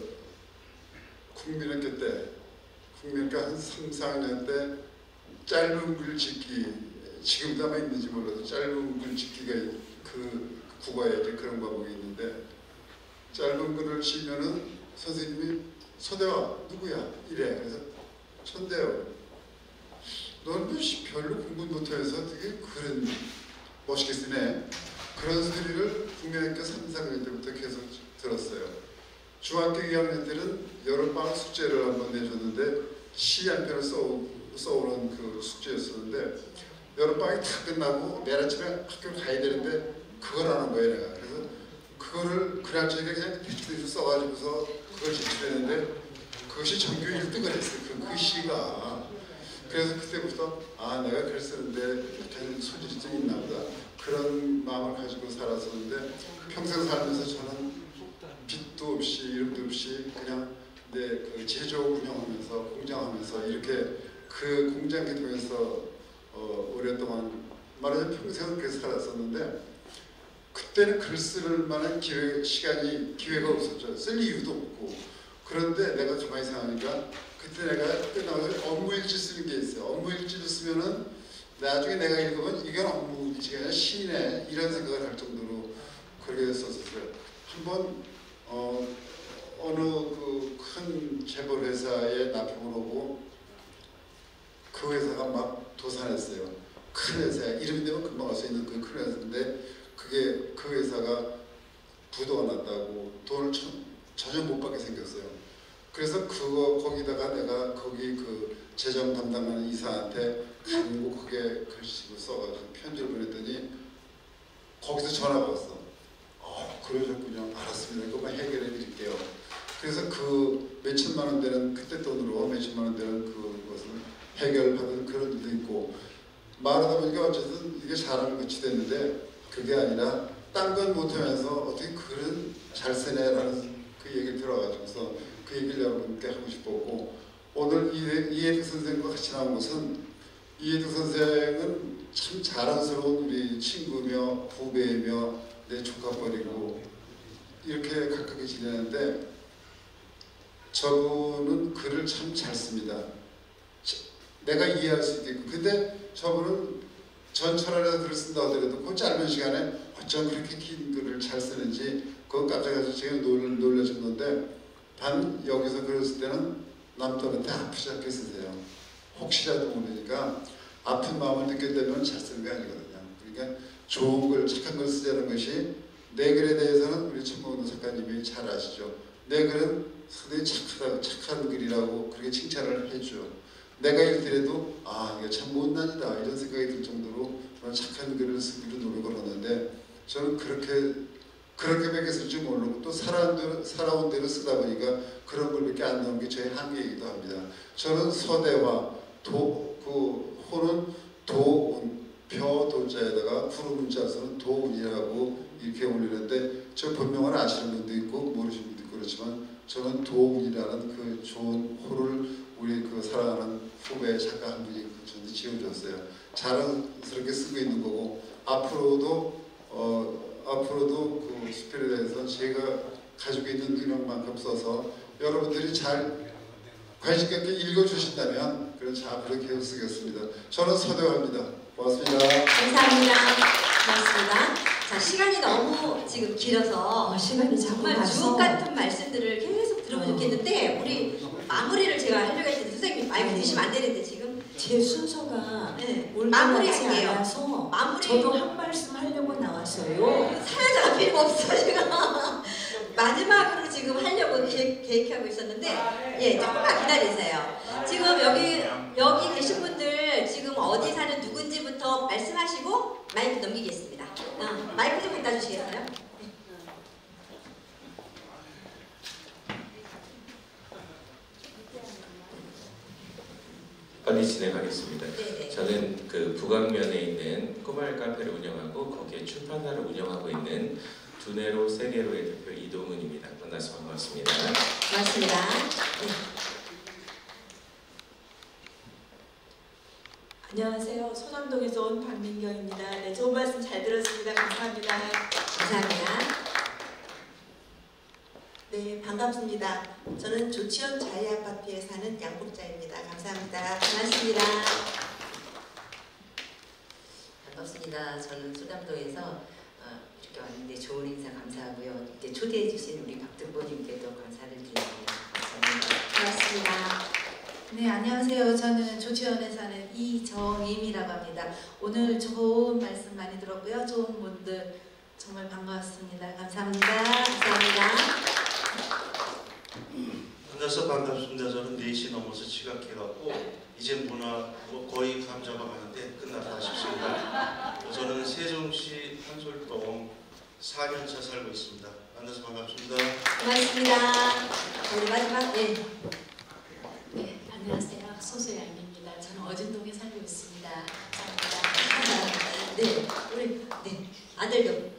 국민학교 때, 국민학교 한 삼, 사 학년 때 짧은 글 짓기, 지금도 아마 있는지 몰라도 짧은 글 짓기가 그 국어에 그런 과목이 있는데, 짧은 글을 지면은 선생님이 서대화 누구야? 이래. 그래서 천대요. 넌 별로 공부 못해서 되게 글은 멋있게 쓰네. 그런 소리를 국민학교 삼, 사 학년 때부터 계속 들었어요. 중학교 이 학년 때는 여름방학 숙제를 한번 내줬는데 시 한 편을 써, 써오는 그 숙제였었는데, 여름방학이 다 끝나고 매일 아침에 학교를 가야 되는데 그걸 안 한 거예요, 내가. 그래서 그거를 그날 저녁에 그냥 대충 써가지고서 그걸 제출했는데 그것이 전교 일 등을 했어요. 그, 그 시가. 그래서 그때부터 아, 내가 글 쓰는데 이렇게 소질이 좀 있나 보다. 그런 마음을 가지고 살았었는데, 평생 살면서 저는 빚도 없이 이름도 없이 그냥 내 그 제조 운영하면서 공장하면서 이렇게 그 공장에 통해서 어, 오랫동안 말하자면 평생을 그렇게 살았었는데, 그때는 글 쓸 만한 기회, 시간이, 기회가 없었죠. 쓸 이유도 없고. 그런데 내가 가만히 생각하니까 그때 내가 끝나서 업무일지 쓰는 게 있어요. 업무일지를 쓰면은 나중에 내가 읽으면 이건 업무일지가 아니라 시네, 이런 생각을 할 정도로 그렇게 썼었어요. 한번 어, 어느 그 큰 재벌 회사에 납품을 오고 그 회사가 막 도산했어요. 큰 회사야. 이름이 되면 금방 알 수 있는 그 큰 회사인데, 그게 그 회사가 부도가 났다고 돈을 전, 전혀 못 받게 생겼어요. 그래서 그거 거기다가 내가 거기 그 재정 담당하는 이사한테 간곡 크게 글씨로 써가지고 편지를 보냈더니 거기서 전화가 왔어. 어, 그러셨군요. 알았습니다. 이것만 해결해 드릴게요. 그래서 그 몇천만 원 되는, 그때 돈으로 몇천만 원 되는 그것을 해결받은 그런 일도 있고, 말하다 보니까 어쨌든 이게 잘하는 것이 됐는데, 그게 아니라 딴 건 못하면서 어떻게 글은 잘 쓰네라는 그 얘기를 들어가지고서 그 얘기를 여러분께 하고 싶었고, 오늘 이해득 선생과 같이 나온 것은, 이해득 선생은 참 자랑스러운 우리 친구며 후배이며 내 조카뻘이고 이렇게 가깝게 지내는데, 저분은 글을 참 잘 씁니다. 내가 이해할 수 있게끔. 근데 저분은 전철안에서 글을 쓴다 하더라도 그 짧은 시간에 어쩜 그렇게 긴 글을 잘 쓰는지 그건 깜짝 놀라서 제가 놀라준 건데, 단 여기서 글을 쓸 때는 남들한테 아프지 않게 쓰세요. 혹시라도 모르니까 아픈 마음을 느꼈다면 잘 쓰는 게 아니거든요. 그러니까 좋은 글, 착한 글 쓰자는 것이, 내 글에 대해서는 우리 천문호 작가님이 잘 아시죠. 내 글은 상당히 착하다고, 착한 글이라고 그렇게 칭찬을 해줘. 내가 읽더라도 아, 이게 참 못난이다 이런 생각이 들 정도로 착한 글을 쓰기로 노력을 하는데, 저는 그렇게 그렇게밖에 쓸 줄 모르고 또 살아온 대로, 살아온 대로 쓰다 보니까 그런 글밖에 안 나온 게 저의 한계이기도 합니다. 저는 서대화, 도, 그 호는 도운, 벼도자에다가 구름문자서는 도운이라고 이렇게 올리는데, 저 본명을 아시는 분도 있고 모르시는 분도 있고 그렇지만, 저는 도운이라는 그 좋은 호를 우리 그 사랑하는 후배 작가 한 분이 저한테 지어줬어요. 자랑스럽게 쓰고 있는 거고, 앞으로도 어, 앞으로도 그 수필에 대해서 제가 가지고 있는 능력만큼 써서 여러분들이 잘 관심 있게 읽어주신다면 그런 자 그렇게 계속 쓰겠습니다. 저는 서대화입니다. 고맙습니다. 감사합니다. 고맙습니다. 자, 시간이 너무 지금 길어서 어, 시간이 자꾸 정말 가서 주옥 같은 말씀들을 계속 그러면 좋겠는데 우리 마무리를 제가 하려고 했는데 선생님 마이크 드시면 안 되는데 지금 제 순서가 네. 올라가지 마무리할게요. 않아서 마무리 저도 한 말씀 하려고 나왔어요. 사연자가 필요 없어 제가 마지막으로 지금 하려고 계획, 계획하고 있었는데 예 조금만 기다리세요. 지금 여기 여기 계신 분들 지금 어디 사는 누군지부터 말씀하시고 마이크 넘기겠습니다. 어, 마이크 좀 갖다 주시겠어요? 빨리 진행하겠습니다. 네네. 저는 그 북악면에 있는 꼬마일 카페를 운영하고 거기에 출판사를 운영하고 있는 두뇌로 세계로의 대표 이동훈입니다. 만나서 반갑습니다. 고맙습니다. 네. 안녕하세요. 소남동에서 온 박민경입니다. 네, 좋은 말씀 잘 들었습니다. 감사합니다. 감사합니다. 네, 반갑습니다. 저는 조치원 자이아파트에 사는 양복자입니다. 감사합니다. 반갑습니다. 반갑습니다. 저는 소담동에서 어, 이렇게 왔는데 좋은 인사 감사하고요. 이제 초대해 주신 우리 박등보님께도 감사를 드립니다. 감사합니다. 고맙습니다. 네, 안녕하세요. 저는 조치원에 사는 이정임이라고 합니다. 오늘 좋은 말씀 많이 들었고요. 좋은 분들 정말 반가웠습니다. 감사합니다. 감사합니다. 만나서 반갑습니다. 저는 네 시 넘어서 지각해갖고 이제 문화 거의 감 잡아가는데 끝났다 싶습니다. 저는 세종시 한솔동 사 년 차 살고 있습니다. 만나서 반갑습니다. 고맙습니다. 우리 마지막 예. 네, 안녕하세요. 소소양입니다. 저는 어진동에 살고 있습니다. 감사합니다. 네, 우리 네 아들도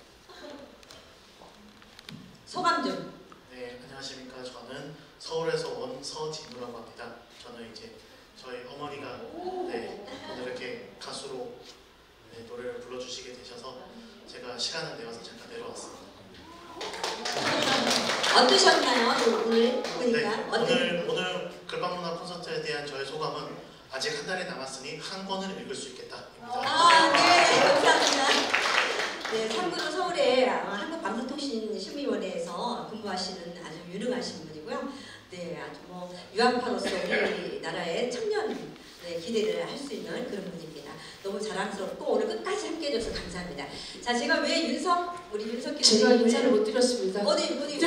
소감 좀. 네, 안녕하십니까. 저는 서울에서 온 서진우라고 합니다. 저는 이제 저희 어머니가 네, 오늘 이렇게 가수로 네, 노래를 불러주시게 되셔서 제가 시간을 내어서 잠깐 내려왔습니다. 어떠셨나요? 오늘 보니까 네, 오늘 오늘 글방문화 콘서트에 대한 저의 소감은 아직 한 달이 남았으니 한 권을 읽을 수 있겠다입니다. 아, 네, 감사합니다. 네, 참고로 서울의 한국방송통신심의위원회에서 근무하시는 아주 유능하신 분이고요. 네, 아주 뭐 유학파로서 우리나라의 청년 네, 기대를 할 수 있는 그런 분입니다. 너무 자랑스럽고 오늘 끝까지 함께해줘서 감사합니다. 자, 제가 왜 윤석 우리 윤석 기자님 제가 인사를 못 드렸습니다. 어디 어디?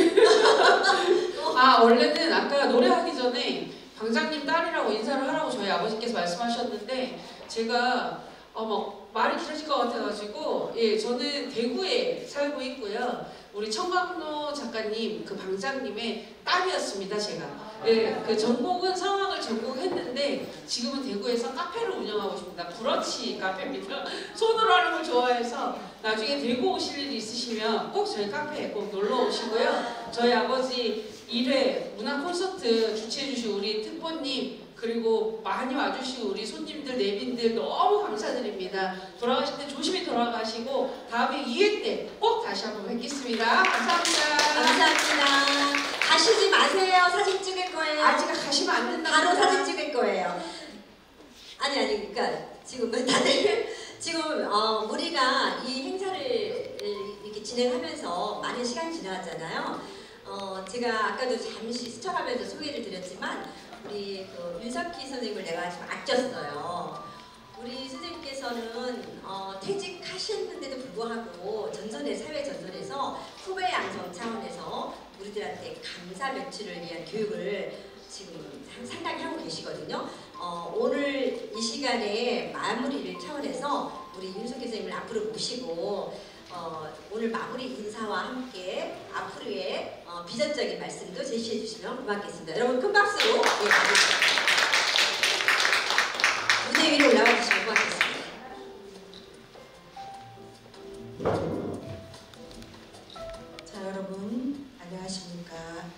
아, 원래는 아까 노래하기 전에 방장님 딸이라고 인사를 하라고 저희 아버지께서 말씀하셨는데 제가 어머 말이 길어질 것 같아가지고 예 저는 대구에 살고 있고요. 우리 청강로 작가님 그 방장님의 딸이었습니다. 제가 예 그 전공은 성악을 전공했는데 지금은 대구에서 카페를 운영하고 있습니다. 브런치 카페입니다. 손으로 하는 걸 좋아해서 나중에 대구 오실 일 있으시면 꼭 저희 카페에 꼭 놀러 오시고요. 저희 아버지 일 회 문화 콘서트 주최해주신 우리 특보님 그리고 많이 와주신 우리 손님들 내빈들 너무 감사드립니다. 돌아가실 때 조심히 돌아가시고 다음에 이 회 때 꼭 다시 한번 뵙겠습니다. 감사합니다. 감사합니다. 가시지 마세요. 사진 찍을 거예요. 아직 가시면 안 된다. 바로 사진 찍을 거예요. 아니 아니 그러니까 지금 다들 지금 어, 우리가 이 행사를 이렇게 진행하면서 많은 시간이 지나갔잖아요. 어, 제가 아까도 잠시 스쳐가면서 소개를 드렸지만 우리 그 윤석희 선생님을 내가 좀 아꼈어요. 우리 선생님께서는 어, 퇴직하셨는데도 불구하고 전선의 사회 전선에서 후배 양성 차원에서 우리들한테 감사 며칠을 위한 교육을 지금 상당히 하고 계시거든요. 어, 오늘 이 시간에 마무리를 차원해서 우리 윤석희 선생님을 앞으로 모시고 어, 오늘 마무리 인사와 함께 앞으로의 어, 비전적인 말씀도 제시해 주시면 고맙겠습니다. 여러분 큰 박수로 예, 무대 위로 올라와 주시면 고맙겠습니다. 자, 여러분 안녕하십니까?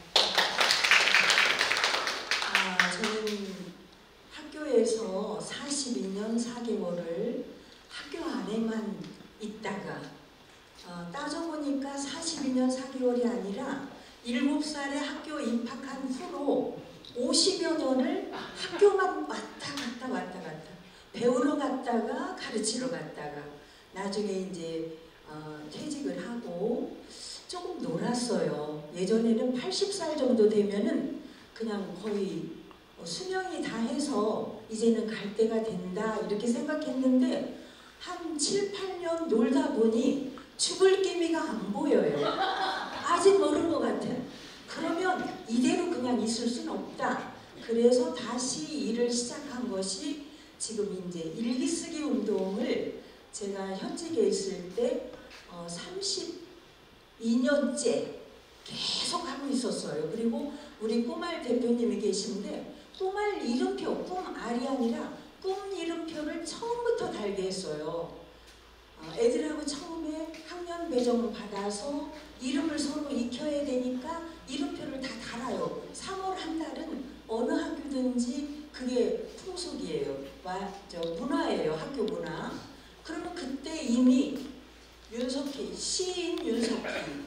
아, 저는 학교에서 사십이 년 사 개월을 학교 안에만 있다가 어, 따져보니까 사십이 년 사 개월이 아니라 일곱 살에 학교 입학한 후로 오십여 년을 학교만 왔다 갔다 왔다 갔다 배우러 갔다가 가르치러 갔다가 나중에 이제 어, 퇴직을 하고 조금 놀았어요. 예전에는 팔십 살 정도 되면은 그냥 거의 수명이 다 해서 이제는 갈 때가 된다 이렇게 생각했는데 한 칠, 팔 년 놀다 보니 죽을 기미가 안 보여요. 아직 모르는 것 같아요. 그러면 이대로 그냥 있을 수는 없다. 그래서 다시 일을 시작한 것이 지금 이제 일기 쓰기 운동을 제가 현직에 있을 때 어, 삼십이 년째 계속 하고 있었어요. 그리고 우리 꿈알 대표님이 계신데 꿈알 이름표, 꿈알이 아니라 꿈 이름표를 처음부터 달게 했어요. 어, 애들하고 처음에 학년 배정 받아서 이름을 서로 익혀야 되니까 이름표를 다 달아요. 삼월 한 달은 어느 학교든지 그게 풍속이에요. 와, 저 문화예요. 학교 문화. 그러면 그때 이미 윤석희, 시인 윤석희,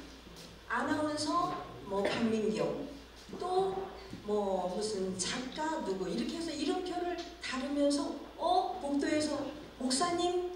아나운서 뭐 박민경, 또 뭐 무슨 작가 누구 이렇게 해서 이름표를 다루면서 어? 복도에서 목사님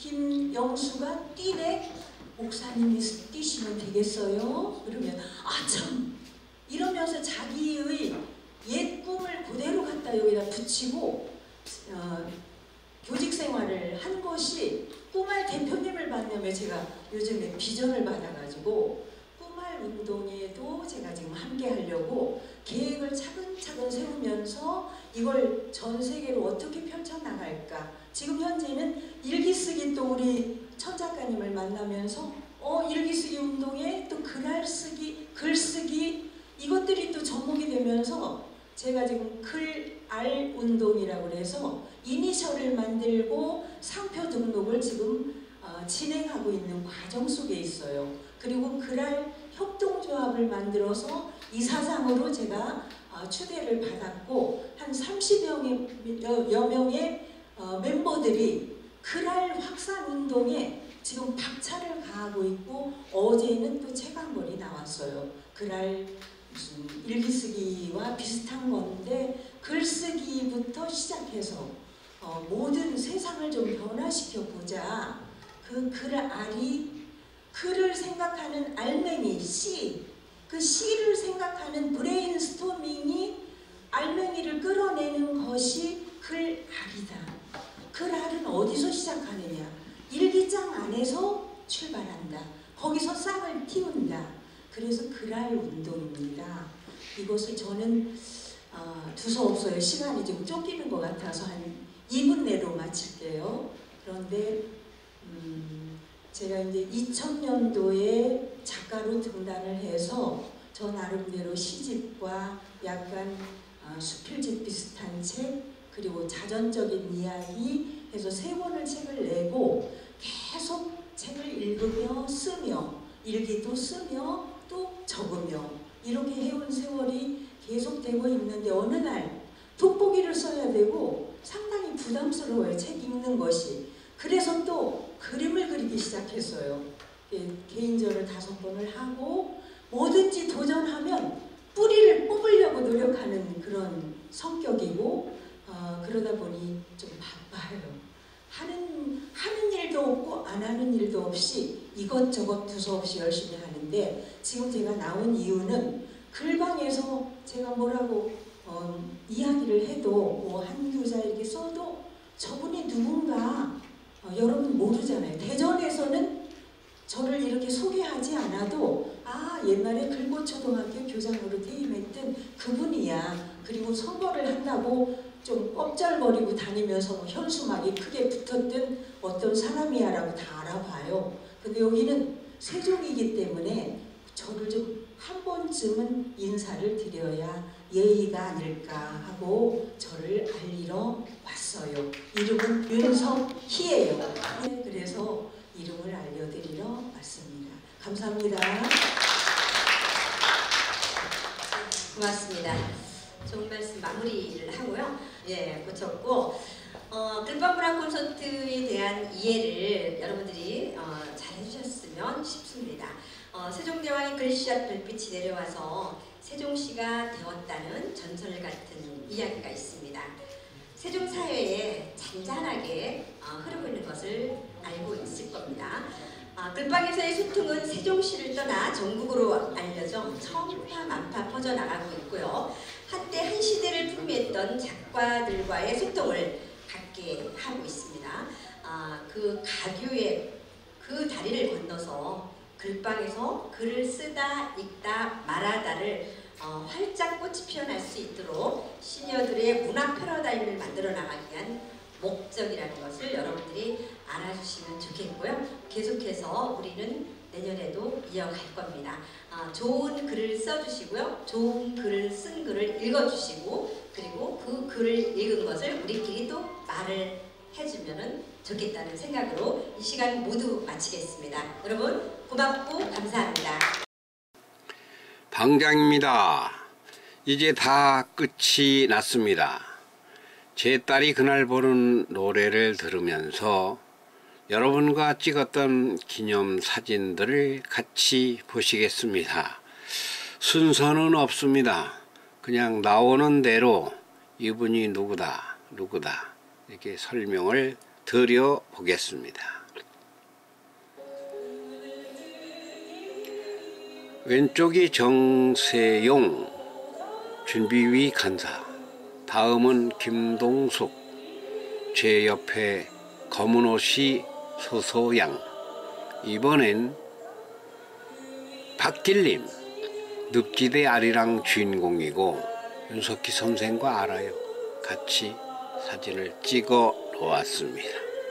김영수가 뛰네? 목사님이 뛰시면 되겠어요? 그러면 아 참! 이러면서 자기의 옛 꿈을 그대로 갖다 여기다 붙이고 어, 교직 생활을 한 것이 꿈알 대표님을 만나면 제가 요즘에 비전을 받아가지고 꿈알 운동에도 제가 지금 함께 하려고 계획을 차근차근 세우면서 이걸 전 세계로 어떻게 펼쳐나갈까. 지금 현재는 일기 쓰기 또 우리 천 작가님을 만나면서 어 일기 쓰기 운동에 또 글알 쓰기, 글 쓰기 이것들이 또 접목이 되면서 제가 지금 글알 운동이라고 해서 이니셜을 만들고 상표 등록을 지금 어, 진행하고 있는 과정 속에 있어요. 그리고 글알 협동조합을 만들어서 이사장으로 제가 어, 추대를 받았고 한 삼십여 명의 어, 멤버들이 글알 확산 운동에 지금 박차를 가하고 있고 어제는 또 책 한 권이 나왔어요. 글알 무슨 일기쓰기와 비슷한 건데 글쓰기부터 시작해서 어, 모든 세상을 좀 변화시켜 보자. 그 글알이 글을 생각하는 알맹이 씨, 그 씨를 생각하는 브레인스토밍이 알맹이를 끌어내는 것이 글알이다. 글알은 어디서 시작하느냐? 일기장 안에서 출발한다. 거기서 싹을 틔운다. 그래서 글알 운동입니다. 이것을 저는 어, 두서없어요. 시간이 좀 쫓기는 것 같아서 한 이 분 내로 마칠게요. 그런데 음, 제가 이제 이천 년도에 작가로 등단을 해서 저 나름대로 시집과 약간 어, 수필집 비슷한 책 그리고 자전적인 이야기 해서 세 권을 책을 내고 계속 책을 읽으며 쓰며 일기도 쓰며 또 적으며 이렇게 해온 세월이 계속되고 있는데 어느 날 돋보기를 써야 되고 상당히 부담스러워요. 책 읽는 것이. 그래서 또 그림을 그리기 시작했어요. 개인전을 다섯 번을 하고 뭐든지 도전하면 뿌리를 뽑으려고 노력하는 그런 성격이고 어, 그러다 보니 좀 바빠요. 하는, 하는 일도 없고 안 하는 일도 없이 이것저것 두서없이 열심히 하는데 지금 제가 나온 이유는 글방에서 제가 뭐라고 어, 이야기를 해도 뭐 한두 자 이렇게 써도 저분이 누군가 어, 여러분 모르잖아요. 대전에서는 저를 이렇게 소개하지 않아도 아 옛날에 글고초등학교 교장으로 퇴임했던 그분이야. 그리고 선거를 한다고 좀 껍질거리고 다니면서 뭐 현수막이 크게 붙었던 어떤 사람이야 라고 다 알아봐요. 근데 여기는 세종이기 때문에 저를 좀 한 번쯤은 인사를 드려야 예의가 아닐까 하고 저를 알리러 왔어요. 이름은 윤석희예요. 네, 그래서 이름을 알려드리러 왔습니다. 감사합니다. 고맙습니다. 좋은 말씀 마무리를 하고요. 예, 고쳤고 어, 글방문학 콘서트에 대한 이해를 여러분들이 어, 잘 해주셨으면 싶습니다. 어, 세종대왕의 글씨와 별빛이 내려와서 세종시가 되었다는 전설 같은 이야기가 있습니다. 세종사회에 잔잔하게 어, 흐르고 있는 것을 알고 있을 겁니다. 어, 아, 글방에서의 소통은 세종시를 떠나 전국으로 알려져 천파 만파 퍼져나가고 있고요. 한때 한 시대를 풍미했던 작가들과의 소통을 갖게 하고 있습니다. 아, 그 가교의 그 다리를 건너서 글방에서 글을 쓰다, 읽다, 말하다를 어, 활짝 꽃이 피어날 수 있도록 시니어들의 문화 패러다임을 만들어 나가기 위한 목적이라는 것을 여러분들이 알아주시면 좋겠고요. 계속해서 우리는 내년에도 이어갈 겁니다. 아, 좋은 글을 써주시고요. 좋은 글을 쓴 글을 읽어주시고 그리고 그 글을 읽은 것을 우리끼리 또 말을 해주면 좋겠다는 생각으로 이 시간 모두 마치겠습니다. 여러분 고맙고 감사합니다. 방장입니다. 이제 다 끝이 났습니다. 제 딸이 그날 부른 노래를 들으면서 여러분과 찍었던 기념 사진들을 같이 보시겠습니다. 순서는 없습니다. 그냥 나오는 대로 이분이 누구다 누구다 이렇게 설명을 드려 보겠습니다. 왼쪽이 정세용 준비위 간사, 다음은 김동숙, 제 옆에 검은 옷이 소소양, 이번엔 박길림, 늪지대 아리랑 주인공이고 윤석희 선생과 알아요. 같이 사진을 찍어 놓았습니다.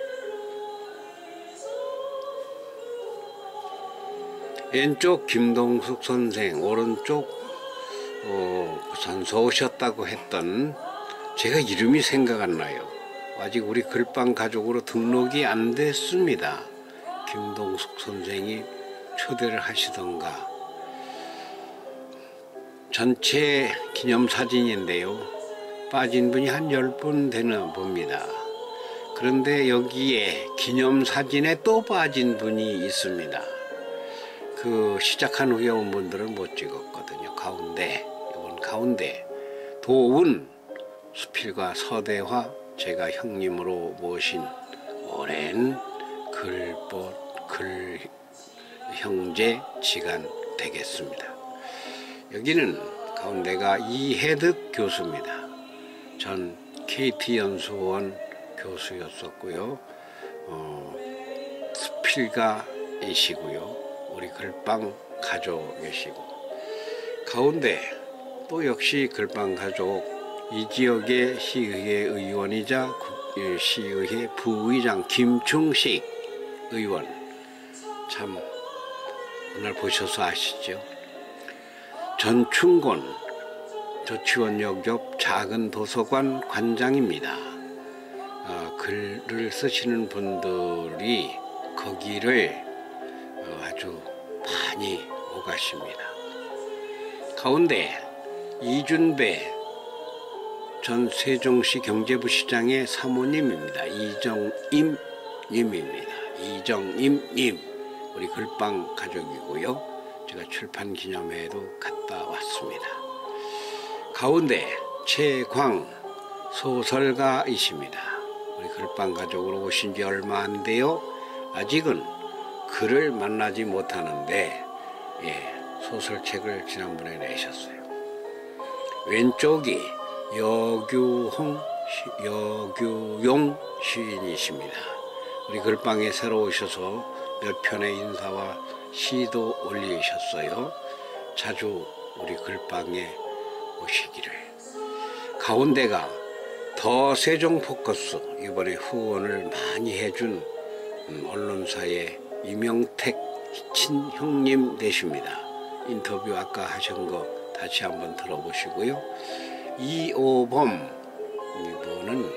왼쪽 김동숙 선생, 오른쪽 어, 부산서 오셨다고 했던, 제가 이름이 생각 안 나요. 아직 우리 글방 가족으로 등록이 안 됐습니다. 김동숙 선생이 초대를 하시던가. 전체 기념사진인데요. 빠진 분이 한 열 분 되나 봅니다. 그런데 여기에 기념사진에 또 빠진 분이 있습니다. 그 시작한 후에 온 분들은 못 찍었거든요. 가운데, 이번 가운데 도운, 수필가 서대화, 제가 형님으로 모신 오랜 글봇, 글 형제 지간 되겠습니다. 여기는 가운데가 이해득 교수입니다. 전 케이티 연수원 교수였었고요. 어, 수필가이시고요. 우리 글방 가족이시고, 가운데 또 역시 글방 가족, 이 지역의 시의회 의원이자 시의회 부의장 김충식 의원, 참 오늘 보셔서 아시죠? 전충곤 조치원역 옆 작은 도서관 관장입니다. 어, 글을 쓰시는 분들이 거기를 어, 아주 많이 오가십니다. 가운데 이준배 전 세종시 경제부시장의 사모님입니다. 이정임 님입니다. 이정임 님, 우리 글방 가족이고요. 제가 출판 기념회에도 갔다 왔습니다. 가운데 최광 소설가이십니다. 우리 글방 가족으로 오신 지 얼마 안 돼요. 아직은 글을 만나지 못하는데, 예, 소설책을 지난번에 내셨어요. 왼쪽이 여규홍, 여규용 시인이십니다. 우리 글방에 새로 오셔서 몇 편의 인사와 시도 올리셨어요. 자주 우리 글방에 오시기를. 가운데가 더 세종 포커스, 이번에 후원을 많이 해준 언론사의 이명택 친형님 되십니다. 인터뷰 아까 하신 거 다시 한번 들어보시고요. 이오범 이분은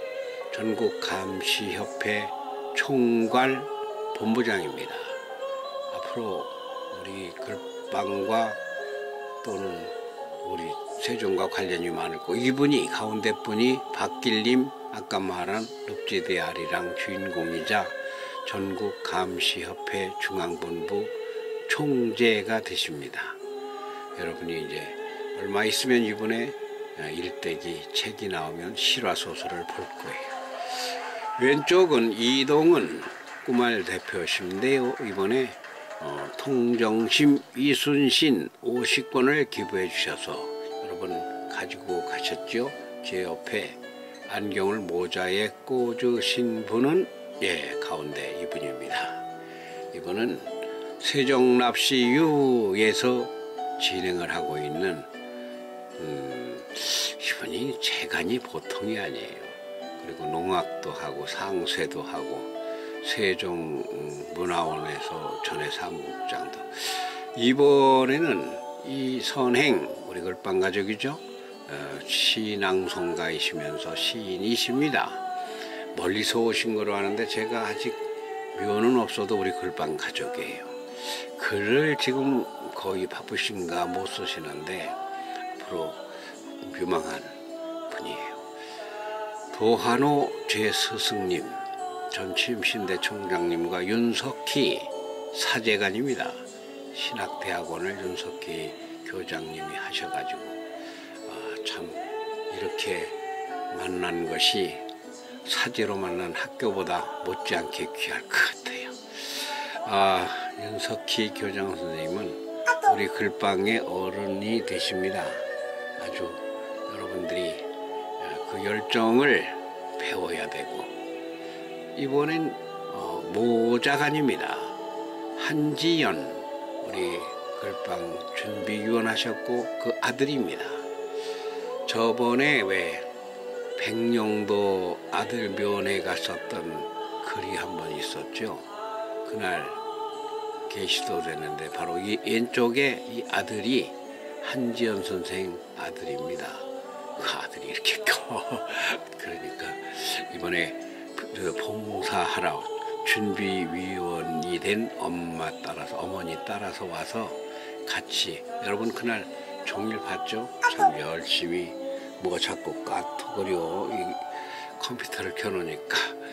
전국감시협회 총괄 본부장입니다. 앞으로 우리 글방과 또는 우리 세종과 관련이 많을 거고, 이분이 가운데 분이 박길림, 아까 말한 늪지대 아리랑 주인공이자 전국감시협회 중앙본부 총재가 되십니다. 여러분이 이제 얼마 있으면 이분의 일대기 책이 나오면 실화소설을 볼 거예요. 왼쪽은 이동은 꾸말 대표신데요. 이번에 어, 통정심 이순신 오십 권을 기부해 주셔서 여러분 가지고 가셨죠. 제 옆에 안경을 모자에 꽂으신 분은 예 가운데 이분입니다. 이분은 세종납시유에서 진행을 하고 있는 음, 이분이 재간이 보통이 아니에요. 그리고 농악도 하고 상쇄도 하고 세종문화원에서 전해 사무국장도. 이번에는 이 선행 우리 글방 가족이죠. 어, 시낭송가이시면서 시인이십니다. 멀리서 오신 거로 아는데 제가 아직 묘는 없어도 우리 글방 가족이에요. 글을 지금 거의 바쁘신가 못 쓰시는데 앞으로 유망한 분이에요. 도한호 제 스승님, 전치임신대 총장님과 윤석희 사제관입니다. 신학대학원을 윤석희 교장님이 하셔가지고 아, 참 이렇게 만난 것이 사제로 만난 학교보다 못지않게 귀할 것 같아요. 아, 윤석희 교장 선생님은 우리 글방의 어른이 되십니다. 아주 여러분들이 그 열정을 배워야 되고. 이번엔 어, 모자관입니다. 한지연 우리 글방 준비위원 하셨고 그 아들입니다. 저번에 왜 백령도 아들 묘에 갔었던 글이 한 번 있었죠. 그날 게시도 됐는데 바로 이 왼쪽에 이 아들이 한지연 선생 아들입니다. 그 아들이 이렇게 커. 그러니까 이번에 봉사하러 준비위원이 된 엄마 따라서 어머니 따라서 와서 같이 여러분 그날 종일 봤죠? 참 열심히 뭐가 자꾸 까투거려 이 컴퓨터를 켜놓으니까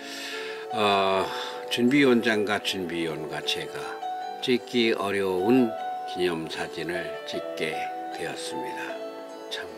어, 준비위원장과 준비위원과 제가 찍기 어려운 기념사진을 찍게 되었습니다. 참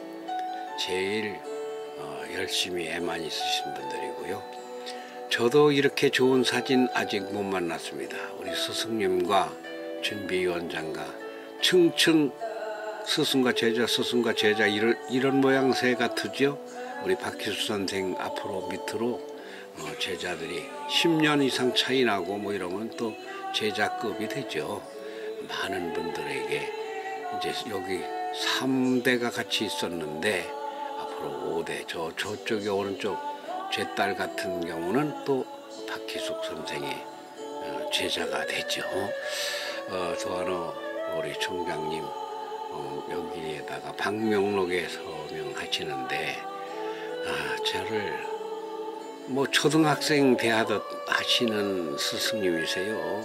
제일 어, 열심히 애만 있으신 분들이고요. 저도 이렇게 좋은 사진 아직 못 만났습니다. 우리 스승님과 준비위원장과 층층 스승과 제자 스승과 제자 이런, 이런 모양새 같으죠. 우리 박희수 선생 앞으로 밑으로 어, 제자들이 십 년 이상 차이 나고 뭐 이러면 또 제자급이 되죠. 많은 분들에게 이제 여기 삼 대가 같이 있었는데 앞으로 오 대 저 저쪽에 오른쪽 제 딸 같은 경우는 또 박희숙 선생의 제자가 됐죠. 어, 도한호 우리 총장님 어, 여기에다가 방명록에 서명하시는데 아, 저를 뭐 초등학생 대하듯 하시는 스승님이세요.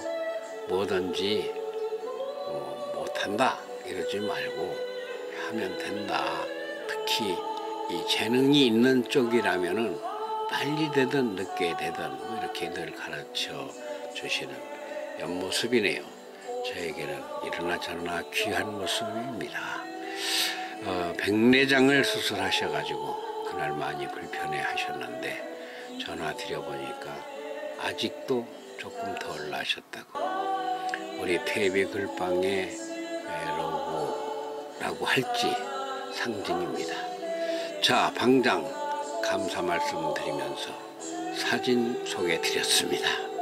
뭐든지 어, 못한다 이러지 말고 하면 된다. 특히 이 재능이 있는 쪽이라면은 빨리 되든 늦게 되든 뭐 이렇게 늘 가르쳐 주시는 옆모습이네요. 저에게는 이러나 저러나 귀한 모습입니다. 어, 백내장을 수술하셔가지고 그날 많이 불편해 하셨는데 전화 드려보니까 아직도 조금 덜 나셨다고. 우리 태비 글방의 로고라고 할지 상징입니다. 자, 방장 감사 말씀 드리면서 사진 소개해 드렸습니다.